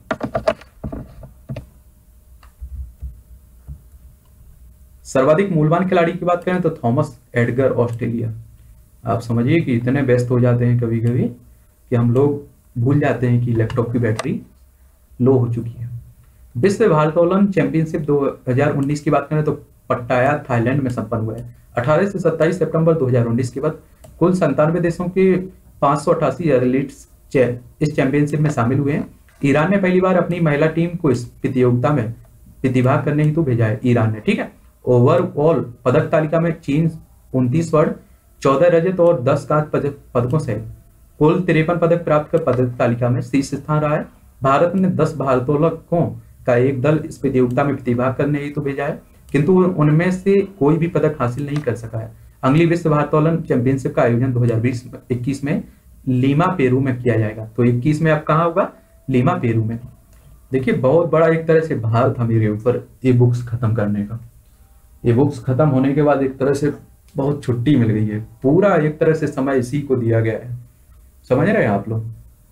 सर्वाधिक मूल्यवान खिलाड़ी की बात करें तो थॉमस एडगर ऑस्ट्रेलिया। आप समझिए कि इतने व्यस्त हो जाते हैं कभी कभी कि हम लोग भूल जाते हैं कि लैपटॉप की बैटरी लो हो चुकी है। विश्व भारोत्तोलन चैंपियनशिप दो हजार उन्नीस की बात करें तो पट्टाया थाईलैंड में संपन्न हुआ है अठारह से सत्ताईस सितंबर दो हजार उन्नीस के बाद। कुल संतानवे देशों के पांच सौ अठासी एथलीट्स इस चैंपियनशिप में शामिल हुए हैं। ईरान ने पहली बार अपनी महिला टीम को इस प्रतियोगिता में प्रतिभाग करने हेतु भेजा है ईरान ने। ठीक है, ओवरऑल पदक तालिका में चीन उनतीस स्वर्ण चौदह रजत और दस कांस्य पदकों से कुल तिरपन पदक प्राप्त कर पदक तालिका में शीर्ष स्थान रहा है। भारत ने दस भारोत्तोलकों का एक दल इस प्रतियोगिता में प्रतिभाग करने हेतु भेजा है, किंतु उनमें से कोई भी पदक हासिल नहीं कर सका है। अगली विश्व भारोत्तोलन चैंपियनशिप का आयोजन दो हजार बीस इक्कीस में लीमा पेरू में किया जाएगा। तो इक्कीस में अब कहाँ होगा? लीमा पेरू में। देखिए बहुत बड़ा एक तरह से भार था मेरे ऊपर ये बुक्स खत्म करने का। ये बुक्स खत्म होने के बाद एक तरह से बहुत छुट्टी मिल गई है, पूरा एक तरह से समय इसी को दिया गया है। समझ रहे हैं आप लोग?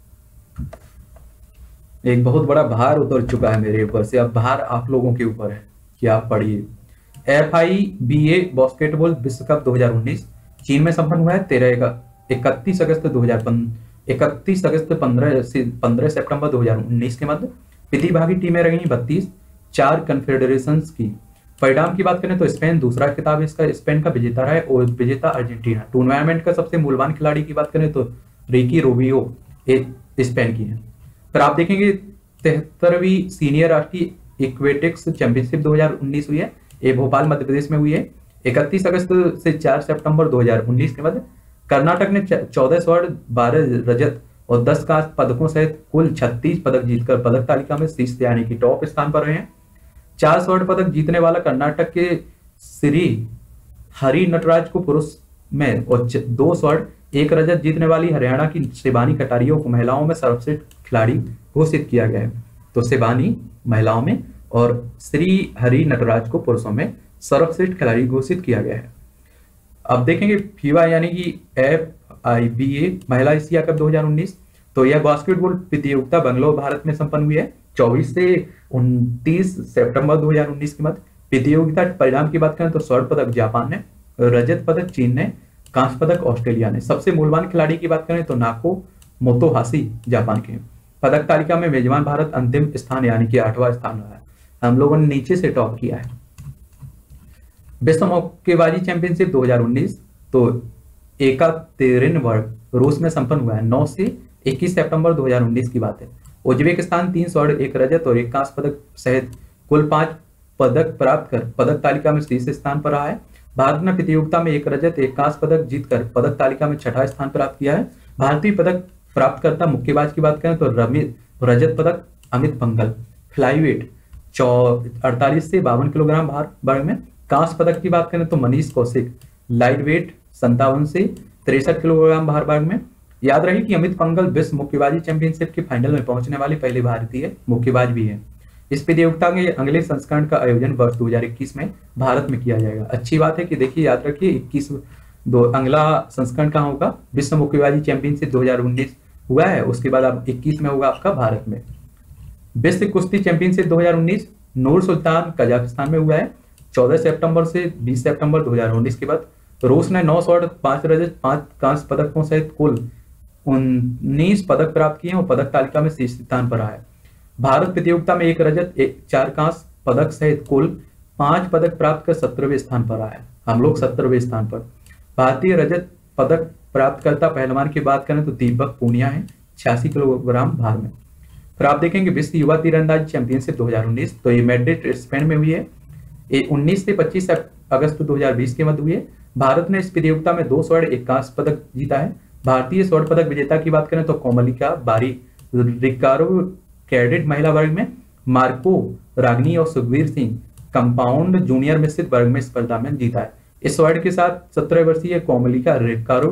एक बहुत बड़ा भार उतर चुका है मेरे ऊपर से, अब भार आप लोगों के ऊपर है कि आप पढ़िए। F I B A basketball विश्व कप दो हजार उन्नीस चीन में संपन्न हुआ है तेरह इकतीस अगस्त दो हजार इकतीस अगस्त पंद्रह से पंद्रह सितंबर दो हजार उन्नीस के मध्य। प्रतिभागी टीमें रही बत्तीस, चार कन्फेडरेशंस की। परिणाम की बात करें तो स्पेन दूसरा खिताब इसका स्पेन का विजेता रहा है और विजेता अर्जेंटीना। टूर्नामेंट का सबसे मूल्यवान खिलाड़ी की बात करें तो रिकी रूबियो स्पेन की है। फिर आप देखेंगे तिहत्तरवीं सीनियर राष्ट्रीय एक्वेटिक्स चैंपियनशिप दो हज़ार उन्नीस हुई है, ये भोपाल मध्य प्रदेश में हुई है। इकतीस अगस्त से चार सितंबर दो हज़ार उन्नीस के मध्य कर्नाटक ने चौदह स्वर्ण, बारह रजत और दस कांस्य पदकों सहित कुल छत्तीस पदक जीतकर पदक तालिका में शीर्ष यानी कि टॉप स्थान पर रहे हैं। चार स्वर्ण पदक जीतने वाला कर्नाटक के श्री हरि नटराज को पुरुष में और दो स्वर्ण एक रजत जीतने वाली हरियाणा की शिवानी कटारिया को महिलाओं में सर्वश्रेष्ठ खिलाड़ी घोषित किया गया है। तो शिवानी महिलाओं में और श्री हरि नटराज को पुरुषों में सर्वश्रेष्ठ खिलाड़ी घोषित किया गया है। अब देखेंगे फीवा यानी कि एफ आई बी ए महिला एशिया कप दो हज़ार उन्नीस, तो यह बास्केटबॉल प्रतियोगिता बंगलौर भारत में संपन्न हुई है चौबीस से उनतीस सितंबर दो हज़ार उन्नीस के मध्य। प्रतियोगिता परिणाम की बात करें तो स्वर्ण पदक जापान ने, रजत पदक चीन ने, कांस्य पदक ऑस्ट्रेलिया ने। सबसे मूल्यवान खिलाड़ी की बात करें तो नाको मोतोहाशी जापान के। पदक तालिका में मेजबान भारत अंतिम स्थान यानी कि आठवां स्थान रहा है, हम लोगों ने नीचे से टॉप किया है। विश्व मुक्केबाजी चैंपियनशिप दो हज़ार उन्नीस, तो एकातेरिनबर्ग रूस में संपन्न हुआ है नौ से इक्कीस सितंबर दो हज़ार उन्नीस की बात है। उज्बेकिस्तान तीन स्वर्ण, एक रजत और एक कांस्य पदक सहित कुल पांच पदक प्राप्त कर पदक तालिका में शीर्ष स्थान पर रहा है। भारत ने प्रतियोगिता में एक रजत, एक कांस्य पदक जीतकर पदक तालिका में छठा स्थान प्राप्त किया है। भारतीय पदक प्राप्तकर्ता मुक्केबाज की बात करें तो रमित रजत पदक अमित पंघल फ्लाईवेट अड़तालीस से बावन किलोग्राम भार वर्ग में। कांस्य पदक की बात करें तो मनीष कौशिक लाइट वेट संतावन से तिरसठ किलोग्राम भार वर्ग में। याद रहे कि अमित पंघल विश्व मुक्केबाजी चैंपियनशिप के फाइनल में पहुंचने वाले पहले भारतीय मुक्केबाज भी है। इस प्रतियोगिता के अगले संस्करण का आयोजन वर्ष दो हज़ार इक्कीस में भारत में किया जाएगा। अच्छी बात है कि देखिए याद रखिए इक्कीस दो अगला संस्करण कहाँ होगा, विश्व मुक्केबाजी चैंपियनशिप दो हज़ार उन्नीस हुआ है, उसके बाद अब इक्कीस में होगा आपका भारत में। विश्व कुश्ती चैंपियनशिप दो हज़ार उन्नीस नूर सुल्तान कजाकिस्तान में हुआ है चौदह सितंबर से बीस सितंबर दो हज़ार उन्नीस के बाद। रूस ने नौ स्वर्ण, पांच रजत, पांच कांस्य पदकों सहित कुल उन्नीस पदक प्राप्त किए और पदक तालिका में शीर्ष स्थान पर रहा है। भारत प्रतियोगिता में एक रजत, एक चार कांस्य पदक सहित कुल पांच पदक प्राप्त कर सत्रहवें स्थान पर रहा है, हम लोग सत्रहवें स्थान पर। भारतीय रजत पदक प्राप्तकर्ता पहलवान की बात करें तो दीपक पूनिया है छियासी किलोग्राम भार में। फिर आप देखेंगे विश्व युवा तीरंदाजी चैंपियनशिप दो हज़ार उन्नीस, तो ये मैड्रिड स्पेन में हुई है, ये उन्नीस से पच्चीस अगस्त दो हज़ार बीस के मध्य हुई है। भारत ने इस प्रतियोगिता में दो स्वर्ण, एक कांस्य पदक जीता है। भारतीय स्वर्ण पदक विजेता की बात करें तो कोमलिका बारी रिकारो कैडेट महिला वर्ग में, मार्को रागनी और सुखवीर सिंह कंपाउंड जूनियर मिश्रित वर्ग में स्पर्धा में जीता है। इस स्वर्ण के साथ सत्रह वर्षीय कोमलिका रिकारो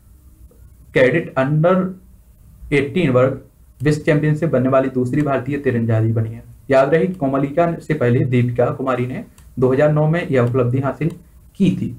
कैडेट अंडर अठारह वर्ग विश्व चैंपियनशिप बनने वाली दूसरी भारतीय तीरंदाजी बनी है। याद रहे कोमलिका से पहले दीपिका कुमारी ने दो हज़ार नौ में यह उपलब्धि हासिल की थी।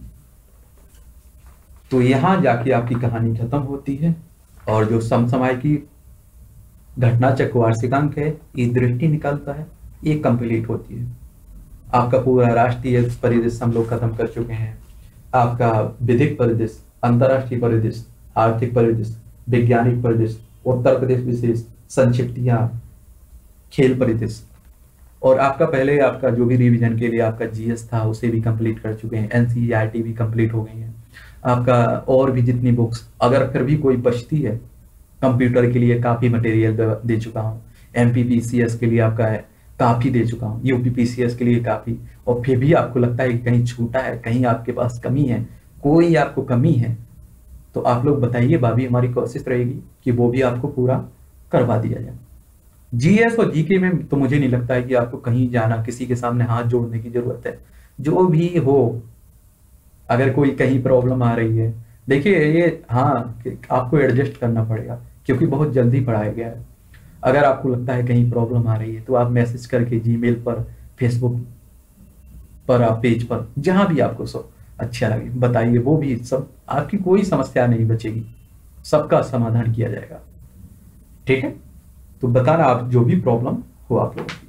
तो यहां जाके आपकी कहानी खत्म होती है और जो समसामयिकी घटना चक्र वार्षिकांक है ये दृष्टि निकालता है, ये कंप्लीट होती है। आपका पूरा राष्ट्रीय परिदृश्य हम लोग खत्म कर चुके हैं, आपका विधिक परिदृश्य, अंतरराष्ट्रीय परिदृश्य, आर्थिक परिदृश्य, वैज्ञानिक परिदृश्य, उत्तर प्रदेश विशेष, संक्षिप्तियां, खेल परिदृश्य, और आपका पहले आपका जो भी रिवीजन के लिए आपका जीएस था उसे भी कंप्लीट कर चुके हैं, एनसीईआरटी भी कंप्लीट हो गई है आपका, और भी जितनी बुक्स, अगर फिर भी कोई बचती है कंप्यूटर के लिए काफी मटेरियल दे चुका हूँ, एमपीपीसीएस के लिए आपका है काफी दे चुका हूँ, यूपीपीसीएस के लिए काफी, और फिर भी आपको लगता है कि कहीं छूटा है, कहीं आपके पास कमी है, कोई आपको कमी है, तो आप लोग बताइए, भाभी हमारी कोशिश रहेगी कि वो भी आपको पूरा करवा दिया जाए। जीएस और जीके में तो मुझे नहीं लगता है कि आपको कहीं जाना, किसी के सामने हाथ जोड़ने की जरूरत है। जो भी हो, अगर कोई कहीं प्रॉब्लम आ रही है, देखिए ये हाँ आपको एडजस्ट करना पड़ेगा क्योंकि बहुत जल्दी पढ़ाया गया है। अगर आपको लगता है कहीं प्रॉब्लम आ रही है तो आप मैसेज करके जीमेल पर, फेसबुक पर, आप पेज पर, जहां भी आपको सब अच्छा लगे बताइए, वो भी सब आपकी कोई समस्या नहीं बचेगी, सबका समाधान किया जाएगा। ठीक है, तो बताना आप जो भी प्रॉब्लम हो आप लोगों